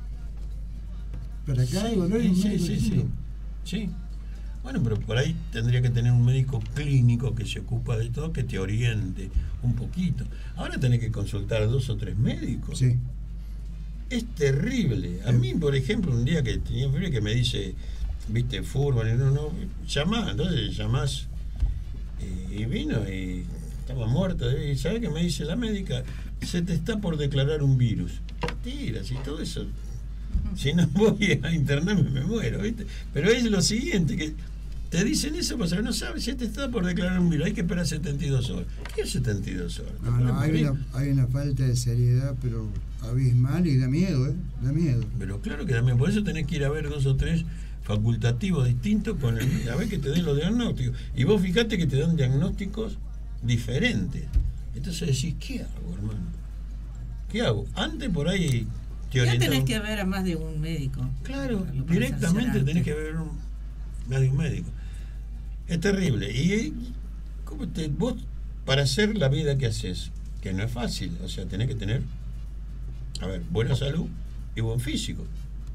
Para cada dolor hay un médico distinto. Sí. Bueno, pero por ahí tendría que tener un médico clínico que se ocupa de todo, que te oriente un poquito. Ahora tenés que consultar a 2 o 3 médicos. Sí. Es terrible. A mí, por ejemplo, un día que tenía fiebre que me dice, viste, Furman, y no, llamás, entonces llamás, y vino y estaba muerta. Y ¿sabés qué me dice la médica? Se te está por declarar un virus. Tiras y todo eso. Si no voy a internarme me muero, ¿viste? Pero es lo siguiente, que te dicen eso, pues no sabes, si te está por declarar un virus, hay que esperar 72 horas. ¿Qué es 72 horas? No, hay una falta de seriedad, pero abismal, y da miedo, ¿eh? Da miedo. Pero claro que también, por eso tenés que ir a ver 2 o 3 facultativos distintos con a ver que te den los diagnósticos. Y vos fijate que te dan diagnósticos diferentes. Entonces decís, ¿qué hago, hermano? ¿Qué hago? Antes por ahí te Ya orientaban. tenés que ver a más de un médico. Claro, Lo directamente presencial tenés antes. que ver más de un médico. Es terrible. Y vos, para hacer la vida que haces, que no es fácil, o sea, tenés que tener, a ver, buena salud y buen físico.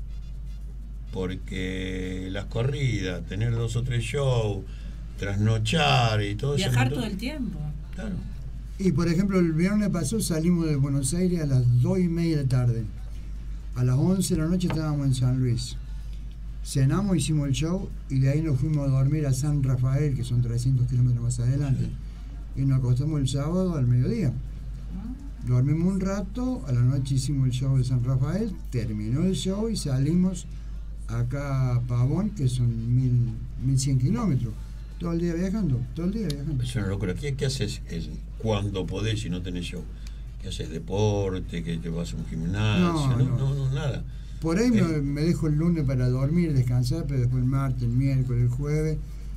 Porque las corridas, tener 2 o 3 shows, trasnochar y todo eso. Viajar todo el tiempo. Claro. Y por ejemplo, el viernes pasado salimos de Buenos Aires a las 2:30 de la tarde. A las 11 de la noche estábamos en San Luis. Cenamos, hicimos el show y de ahí nos fuimos a dormir a San Rafael, que son 300 kilómetros más adelante. Y nos acostamos el sábado al mediodía. Dormimos un rato, a la noche hicimos el show de San Rafael, terminó el show y salimos acá a Pavón, que son 1100 kilómetros. Todo el día viajando. Es una locura. ¿Qué haces cuando podés y no tenés show? ¿Qué haces? ¿Deporte? ¿Que te vas a un gimnasio? No, nada. Por ahí me dejo el lunes para dormir, descansar, pero después el martes, el miércoles, el jueves,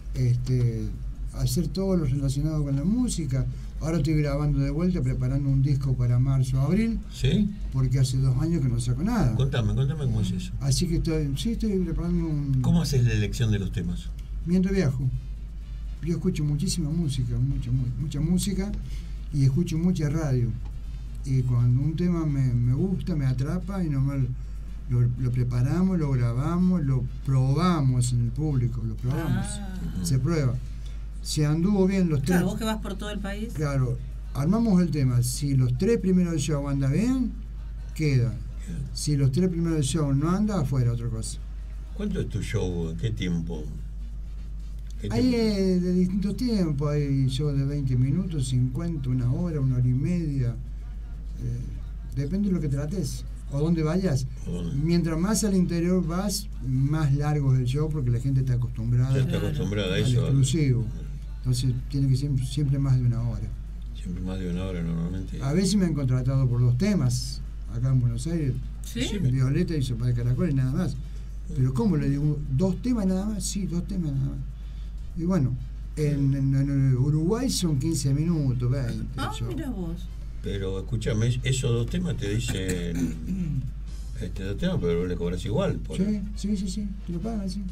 hacer todo lo relacionado con la música. Ahora estoy grabando de vuelta, preparando un disco para marzo, abril. ¿Sí? Porque hace 2 años que no saco nada. Contame cómo es eso. Así que estoy preparando un... ¿Cómo haces la elección de los temas? Mientras viajo. Yo escucho muchísima música, mucha música, y escucho mucha radio. Y cuando un tema me gusta, me atrapa, y nomás lo preparamos, lo grabamos, lo probamos en el público, lo probamos. Se prueba. Si anduvo bien los 3... Claro, vos que vas por todo el país. Claro, armamos el tema. Si los 3 primeros del show anda bien, queda. Si los 3 primeros del show no anda, afuera, otra cosa. ¿Cuánto es tu show? ¿Qué tiempo? Hay de distintos tiempos, hay shows de 20 minutos, 50, 1 hora, 1 hora y media. Depende de lo que trates o dónde vayas. Mientras más al interior vas, más largo es el show, porque la gente está acostumbrada, a al eso. exclusivo. Entonces tiene que ser siempre más de 1 hora. Siempre más de 1 hora normalmente. A veces me han contratado por 2 temas acá en Buenos Aires. ¿Sí? Violeta y Sopa de Caracol y nada más. Pero ¿cómo le digo? 2 temas nada más? Sí, 2 temas nada más. Y bueno, en Uruguay son 15 minutos, 20. Mira vos. Pero escúchame, esos 2 temas te dicen 2 temas, pero le cobras igual. Sí, te lo pagan, sí.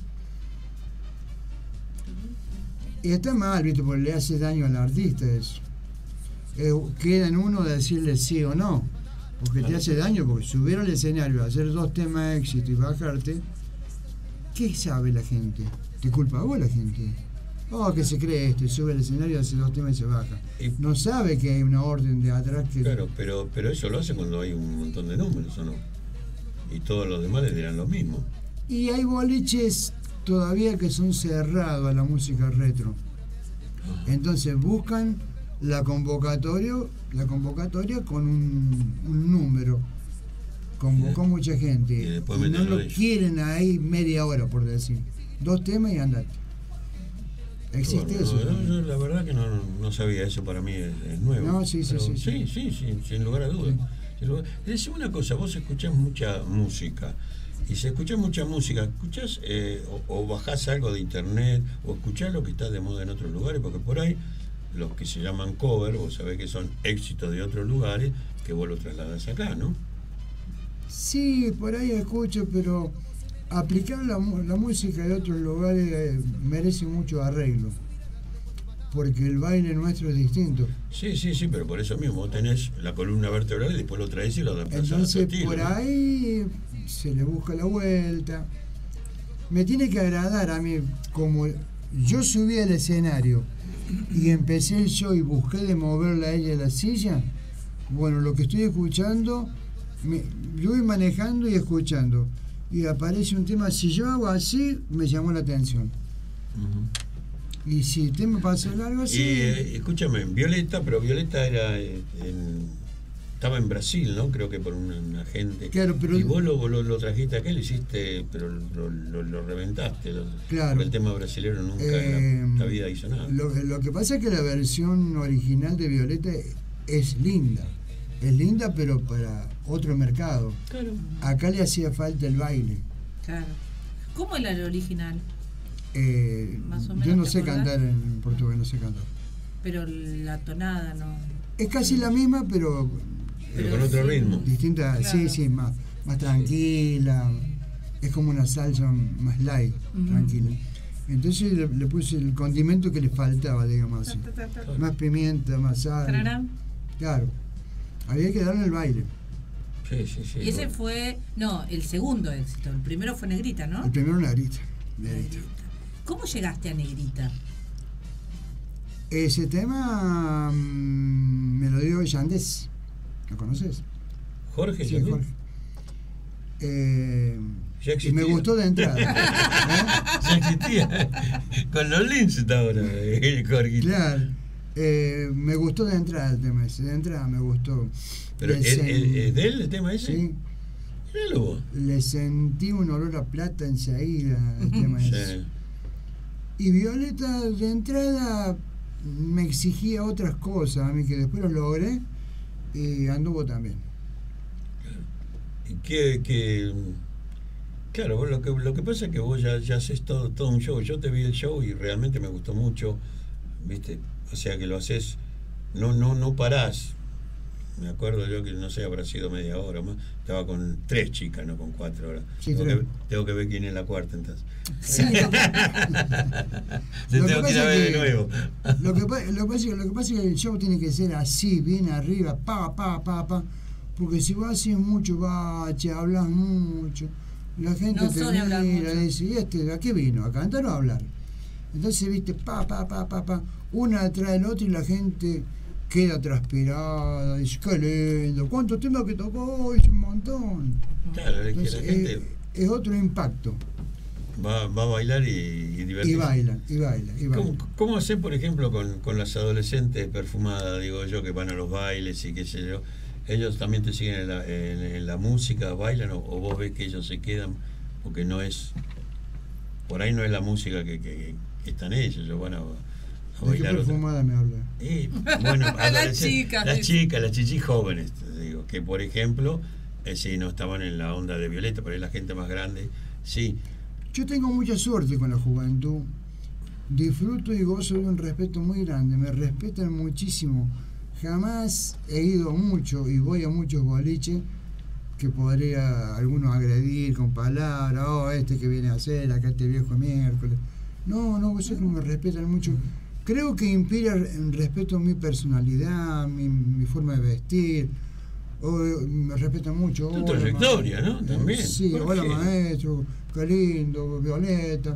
Y está mal, ¿viste? Porque le hace daño al artista eso. Queda en uno de decirle sí o no. Porque te hace daño, porque subir al escenario, hacer 2 temas de éxito y bajarte, ¿qué sabe la gente? ¿Te culpa a vos la gente? Que se cree esto, y sube al escenario, hace 2 temas y se baja. No sabe que hay una orden de atrás que... Claro, pero eso lo hace cuando hay un montón de números, ¿o no? Y todos los demás le dirán lo mismo. Y hay boliches todavía que son cerrados a la música retro. Entonces buscan la convocatoria con un número. Convocó mucha gente. Y después no lo ellos. quieren ahí media hora, por decir. 2 temas y andate. Existe Bueno, eso. yo la verdad que no sabía eso, para mí es nuevo. No, sí, Pero sí. Sí, sin lugar a dudas. Decime una cosa, vos escuchás mucha música, y si escuchás mucha música, ¿escuchás o bajás algo de internet, o escuchás lo que está de moda en otros lugares? Porque por ahí, los que se llaman cover, vos sabés que son éxitos de otros lugares, que vos lo trasladás acá, ¿no? Sí, por ahí escucho, pero aplicar la música de otros lugares merece mucho arreglo, porque el baile nuestro es distinto. Sí, pero por eso mismo vos tenés la columna vertebral y después lo traes y lo adaptás a tu Entonces estilo, por ¿no? ahí se le busca la vuelta. Me tiene que agradar a mí, como yo subí al escenario y empecé el show y busqué de moverla a ella la silla. Bueno, lo que estoy escuchando, yo voy manejando y escuchando, y aparece un tema, si yo hago así, me llamó la atención. Y si el tema pasa largo, así. Y escúchame, Violeta, pero Violeta era estaba en Brasil, ¿no? Creo que por un agente. Claro, pero y vos lo trajiste acá, lo hiciste, pero lo reventaste. Claro. Porque el tema brasilero nunca en la vida hizo nada. Lo que pasa es que la versión original de Violeta es linda. Es linda, pero para otro mercado. Claro. Acá le hacía falta el baile. Claro. ¿Cómo era el original? Más o menos, Yo no ¿te sé acordás? cantar en portugués, no sé cantar. Pero la tonada no. Es casi la misma, pero Pero con otro ritmo. distinta, Claro. sí, más tranquila. Es como una salsa más light, tranquila. Entonces le puse el condimento que le faltaba, digamos así. Más pimienta, más sal. Tararán. Claro. Había que darle el baile. Sí. Y ese bueno. fue, no, el segundo éxito. El primero fue Negrita, ¿no? El primero Negrita. ¿Cómo llegaste a Negrita? Ese tema me lo dio Yandés. ¿Lo conoces? Jorge, Sí, ¿también? Jorge. Ya Y existía. me gustó de entrada. Ya existía. Con los links está ahora, Jorge. Claro. Me gustó de entrada el tema ese. De entrada me gustó. Pero Le ¿es sen- de él el tema ese? Sí. Míralo vos. Le sentí un olor a plata enseguida el tema ese. Sí. Y Violeta de entrada me exigía otras cosas a mí, que después lo logré, y anduvo también. Y claro, vos lo que pasa es que vos ya haces todo un show. Yo te vi el show y realmente me gustó mucho, ¿viste? O sea que lo haces, no parás. Me acuerdo yo que, no sé, habrá sido media hora más. Estaba con 3 chicas, no con 4 horas. Sí, tengo que ver quién es la cuarta, entonces. Sí, Le lo que tengo que ir a pasa ver es de nuevo. Lo que pasa es que el show tiene que ser así, bien arriba, pa, porque si vos haces mucho bache, hablas mucho, la gente No te sos de hablar mira mucho. y dice, ¿y ¿a qué vino? ¿A cantar o a hablar? Entonces, viste, pa, una detrás del otro, y la gente queda transpirada, dice, qué lindo, ¿cuántos temas que tocó? Es un montón. Claro, es que Entonces, la gente es otro impacto. va a bailar y divertirse. Y bailan. ¿Cómo hacer, por ejemplo, con las adolescentes perfumadas, digo yo, que van a los bailes y qué sé yo? ¿Ellos también te siguen en la música, bailan, o vos ves que ellos se quedan porque no es, por ahí no es la música que están ellos van a ¿De qué bailar otra? perfumada me habla? Bueno, Las chicas. las chichis jóvenes, te digo, que por ejemplo, sí, no estaban en la onda de Violeta, pero es la gente más grande, sí. Yo tengo mucha suerte con la juventud. Disfruto y gozo de un respeto muy grande. Me respetan muchísimo. Jamás he ido mucho y voy a muchos boliches que podría algunos agredir con palabras. Oh, este que viene a hacer, acá este viejo miércoles. No, vos sabés que me respetan mucho. Creo que inspira en respeto mi personalidad, mi forma de vestir. Me respetan mucho. Tu Hola, trayectoria, ¿no? También. Sí, ¿Por hola qué? maestro, qué lindo, Violeta.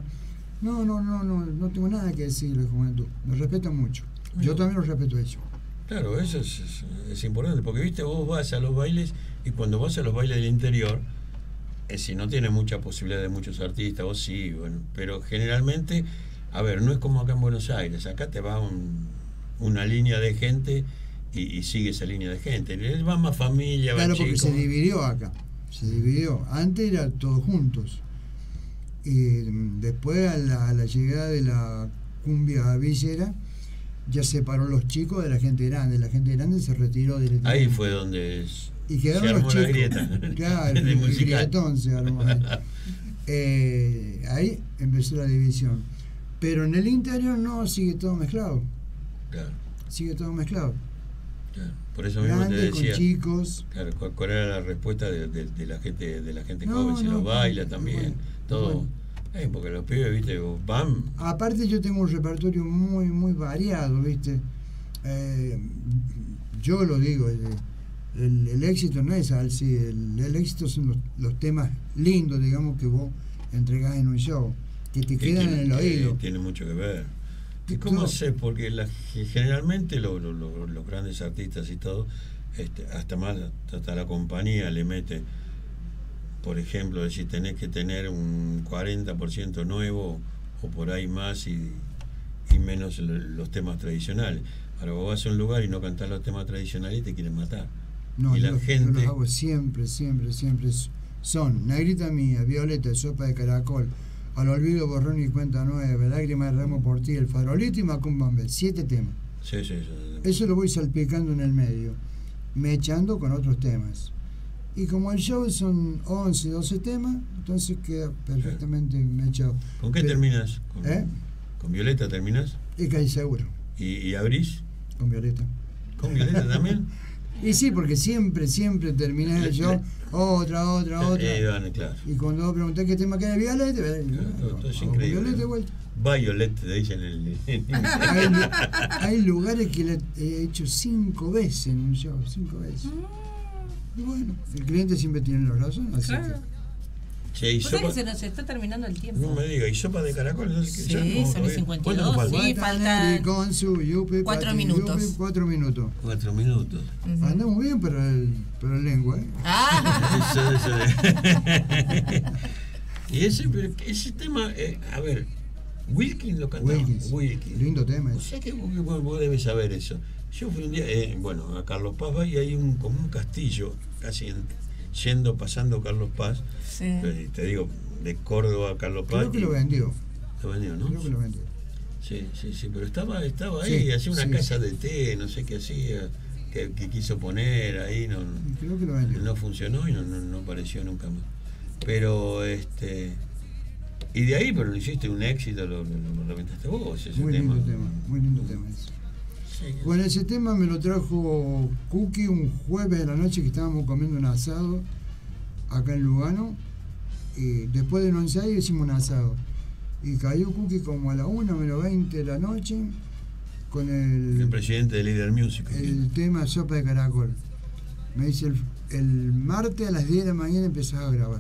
No tengo nada que decirle a la juventud. Me respetan mucho. Yo también los respeto a ellos. Claro, eso es importante, porque viste, vos vas a los bailes, y cuando vas a los bailes del interior, si no tienes mucha posibilidad de muchos artistas, vos sí, bueno, pero generalmente, a ver, no es como acá en Buenos Aires, acá te va una línea de gente y sigue esa línea de gente, va más familia, va Claro, porque chicos. se dividió acá. Se dividió. Antes era todos juntos. Y después a la llegada de la cumbia villera, ya separó los chicos de la gente grande. La gente grande se retiró directamente. Ahí fue donde y quedaron se armó los la chicos. grieta. Claro, De el musical. grietón se armó ahí. Ahí empezó la división. Pero en el interior no, sigue todo mezclado. Claro, Sigue todo mezclado. claro. Por eso mismo te Grandes con decía. chicos. Claro, ¿cuál era la respuesta de la gente No, joven? Se no, lo baila igual, también, todo. igual. Porque los pibes, viste, van. Aparte yo tengo un repertorio muy, muy variado, ¿viste? Yo lo digo, el éxito no es así, el éxito son los temas lindos, digamos, que vos entregás en un show, que te quedan en el oído. Tiene mucho que ver. ¿Y Todo. cómo sé? Porque generalmente los grandes artistas y todo, hasta la compañía le mete, por ejemplo, si tenés que tener un 40% nuevo o por ahí más y menos los temas tradicionales. Ahora vos vas a un lugar y no cantás los temas tradicionales y te quieren matar. No, y la yo gente... los hago siempre. Son Negrita Mía, Violeta, Sopa de Caracol, Al Olvido, Borrón y Cuenta Nueva, Lágrima de Remo por Ti, El Farolito y Macumbambe. 7 temas. Sí. Eso lo voy salpicando en el medio, mechando con otros temas. Y como el show son 11, 12 temas, entonces queda perfectamente mechado. ¿Con qué Pero- terminas? ¿Con Violeta terminas? Y caí seguro, ¿Y abrís? con Violeta. ¿Con Violeta también? Y sí, porque siempre terminás el show, otra. Bueno, claro. Y cuando vos preguntás qué tema queda Violeta, Todo es vamos con increíble. Violeta de vuelta. Violet, te dicen Hay lugares que le he hecho 5 veces en un show, 5 veces. Y bueno, el cliente siempre tiene la razón, así Claro. Che, y O sea que sopa... se nos está terminando el tiempo. No me diga, ¿y sopa de caracol? Entonces, Sí, ya, no, son todavía. 52, ¿Cuánto te falta? sí. faltan con su yupi, 4 pati, minutos. yupi, 4 minutos. 4 minutos. Ujú. Andamos bien, pero el lengua, ¿eh? Ah, Y ese tema, a ver, Wilkins lo cantaba. Wilkins. Lindo tema O ese. sea que vos debes saber eso. Yo fui un día, a Carlos Paz va y hay como un castillo, casi pasando Carlos Paz. sí. Te digo, de Córdoba a Carlos Paz. Creo que lo vendió. Lo vendió, ¿no? Creo que lo vendió. Sí, pero estaba ahí, Sí, hacía una sí, casa de té, no sé qué hacía, que quiso poner ahí, Creo que lo vendió. no funcionó y no apareció nunca más. Pero y de ahí, pero lo hiciste un éxito, lo reventaste vos, ese Muy tema. lindo tema, muy lindo tema ese. Sí, Bueno, ese tema me lo trajo Cookie un jueves de la noche que estábamos comiendo un asado acá en Lugano. Y después de un ensayo hicimos un asado. Y cayó Cookie como a la 1:20 de la noche con el presidente de Líder Music. el tema Sopa de Caracol. Me dice, el martes a las 10 de la mañana empezás a grabar.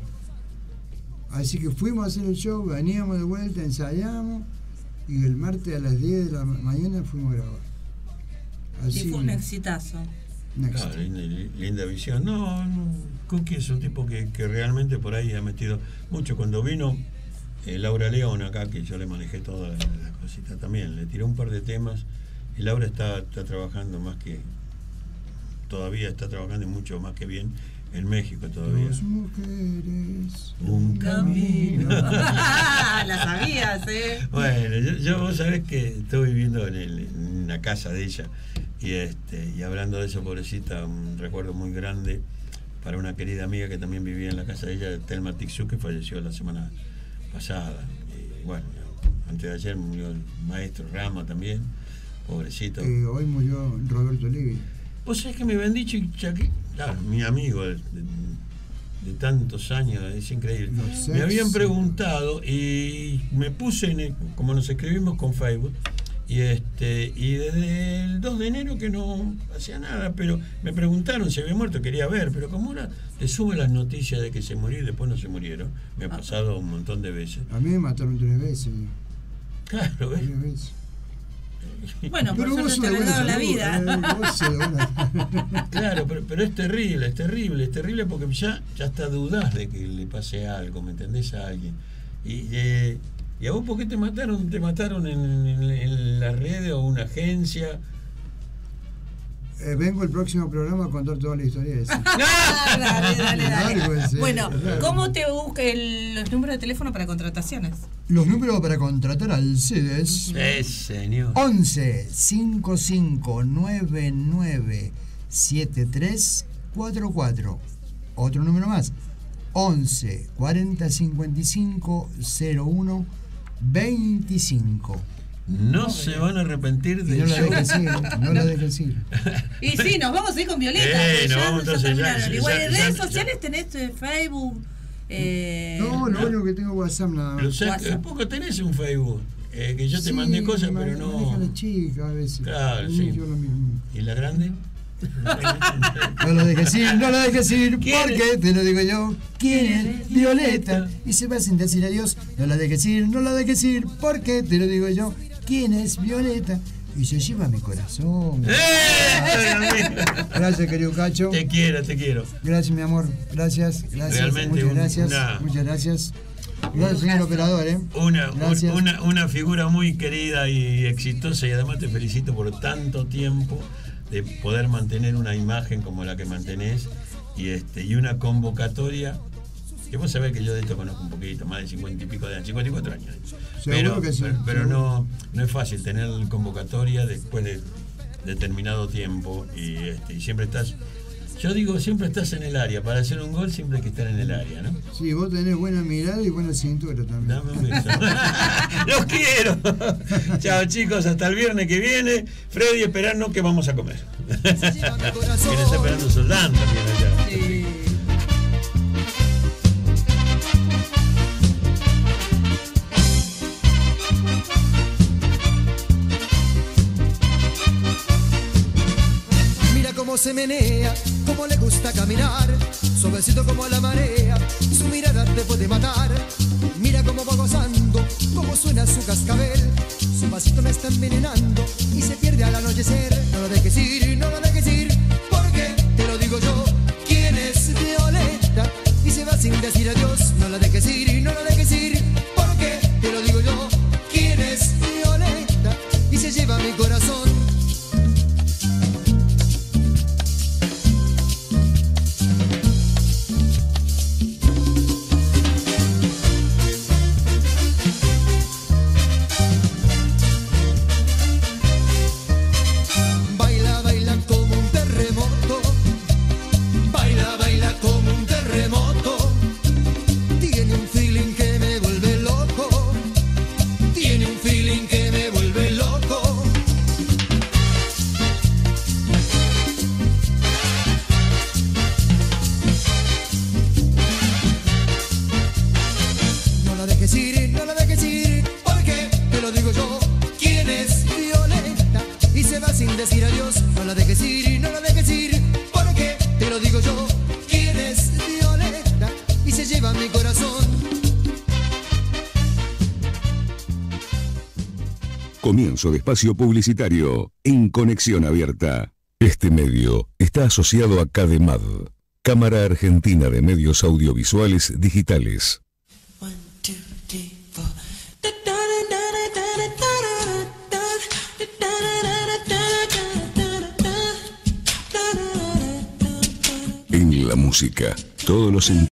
Así que fuimos a hacer el show, veníamos de vuelta, ensayamos, y el martes a las 10 de la mañana fuimos a grabar. Y fue un exitazo. Next. Claro, linda visión. No, Cookie es un tipo que realmente por ahí ha metido mucho. Cuando vino Laura León acá, que yo le manejé todas las cositas también, le tiré un par de temas y Laura está trabajando todavía está trabajando mucho más que bien en México todavía. Dos mujeres. Un camino. La sabías, ¿eh? Bueno, yo vos sabés que estoy viviendo en la casa de ella y hablando de eso, pobrecita, un recuerdo muy grande para una querida amiga que también vivía en la casa de ella, Telma Tixú, que falleció la semana pasada. Y bueno, antes de ayer murió el maestro Rama también, pobrecito. Hoy murió Roberto Livi. Vos sabés que me habían dicho, claro, mi amigo de tantos años, es increíble. Me habían preguntado y me puse, como nos escribimos con Facebook, y desde el 2 de enero que no hacía nada, pero me preguntaron si había muerto, quería ver, pero como ahora te suben las noticias de que se murió y después no se murieron, me ha pasado un montón de veces. A mí me mataron 3 veces. Claro, ¿ves? 3 veces. Bueno, por Pero eso vos te sos de buena arreglaron la salud, vida. vos sos de buena- Claro, pero es terrible porque ya hasta dudás de que le pase algo, ¿me entendés? A alguien. ¿Y a vos por qué te mataron? ¿Te mataron en la red o una agencia? Vengo el próximo programa a contar toda la historia esa. Dale. Pues, Bueno, claro. ¿cómo te busca los números de teléfono para contrataciones? Los números para contratar al CEDES: señor. 11 5599 7344. Otro número más: 11 40 55 01 25. No se van a arrepentir Y de no lo show. dejes ir, no lo dejes ir. Y sí, nos vamos a ir con Violeta. Nos vamos entonces, ya, Igual en ya, redes ya. sociales tenés Facebook. No, lo único que tengo es WhatsApp nada Pero más. hace poco tenés un Facebook. Que yo te Sí, mandé cosas, pero maneja no. la chica a veces. Claro, sí. Yo lo mismo. ¿Y la grande? No lo dejes ir, no lo dejes ir, ¿Quién porque te lo digo yo. ¿Quién es Violeta? Y se va sin decir adiós. No lo dejes ir, no lo dejes ir, porque te lo digo yo. ¿Quién es Violeta? Y se lleva mi corazón. Gracias, querido Cacho. Te quiero. Gracias, mi amor. Gracias. Realmente Muchas gracias. Gracias, señor operador. Gracias. Una figura muy querida y exitosa, y además te felicito por tanto tiempo de poder mantener una imagen como la que mantenés y una convocatoria que vos sabés que yo de esto conozco un poquito, más de 50 y pico de años, 54 años. Seguro que sí, pero seguro. no es fácil tener convocatoria después de determinado tiempo y siempre estás. Yo digo, siempre estás en el área. Para hacer un gol siempre hay que estar en el área, ¿no? Sí, vos tenés buena mirada y buena cintura también. Dame un beso. ¡Los quiero! Chao, chicos, hasta el viernes que viene. Freddy, esperarnos que vamos a comer. ¿Quién está esperando Soldán también allá? Sí. Cómo se menea, cómo le gusta caminar, suavecito como la marea, su mirada te puede matar. Mira cómo va gozando, cómo suena su cascabel, su pasito me está envenenando y se pierde al anochecer. No lo dejes ir, no lo dejes ir, porque te lo digo yo. ¿Quién es Violeta? Y se va sin decir adiós. No la dejes ir, no la dejes ir, porque te lo digo yo. ¿Quién es Violeta? Y se lleva mi corazón. Comienzo de espacio publicitario en Conexión Abierta. Este medio está asociado a CADEMAD, Cámara Argentina de Medios Audiovisuales Digitales. En la música, todos los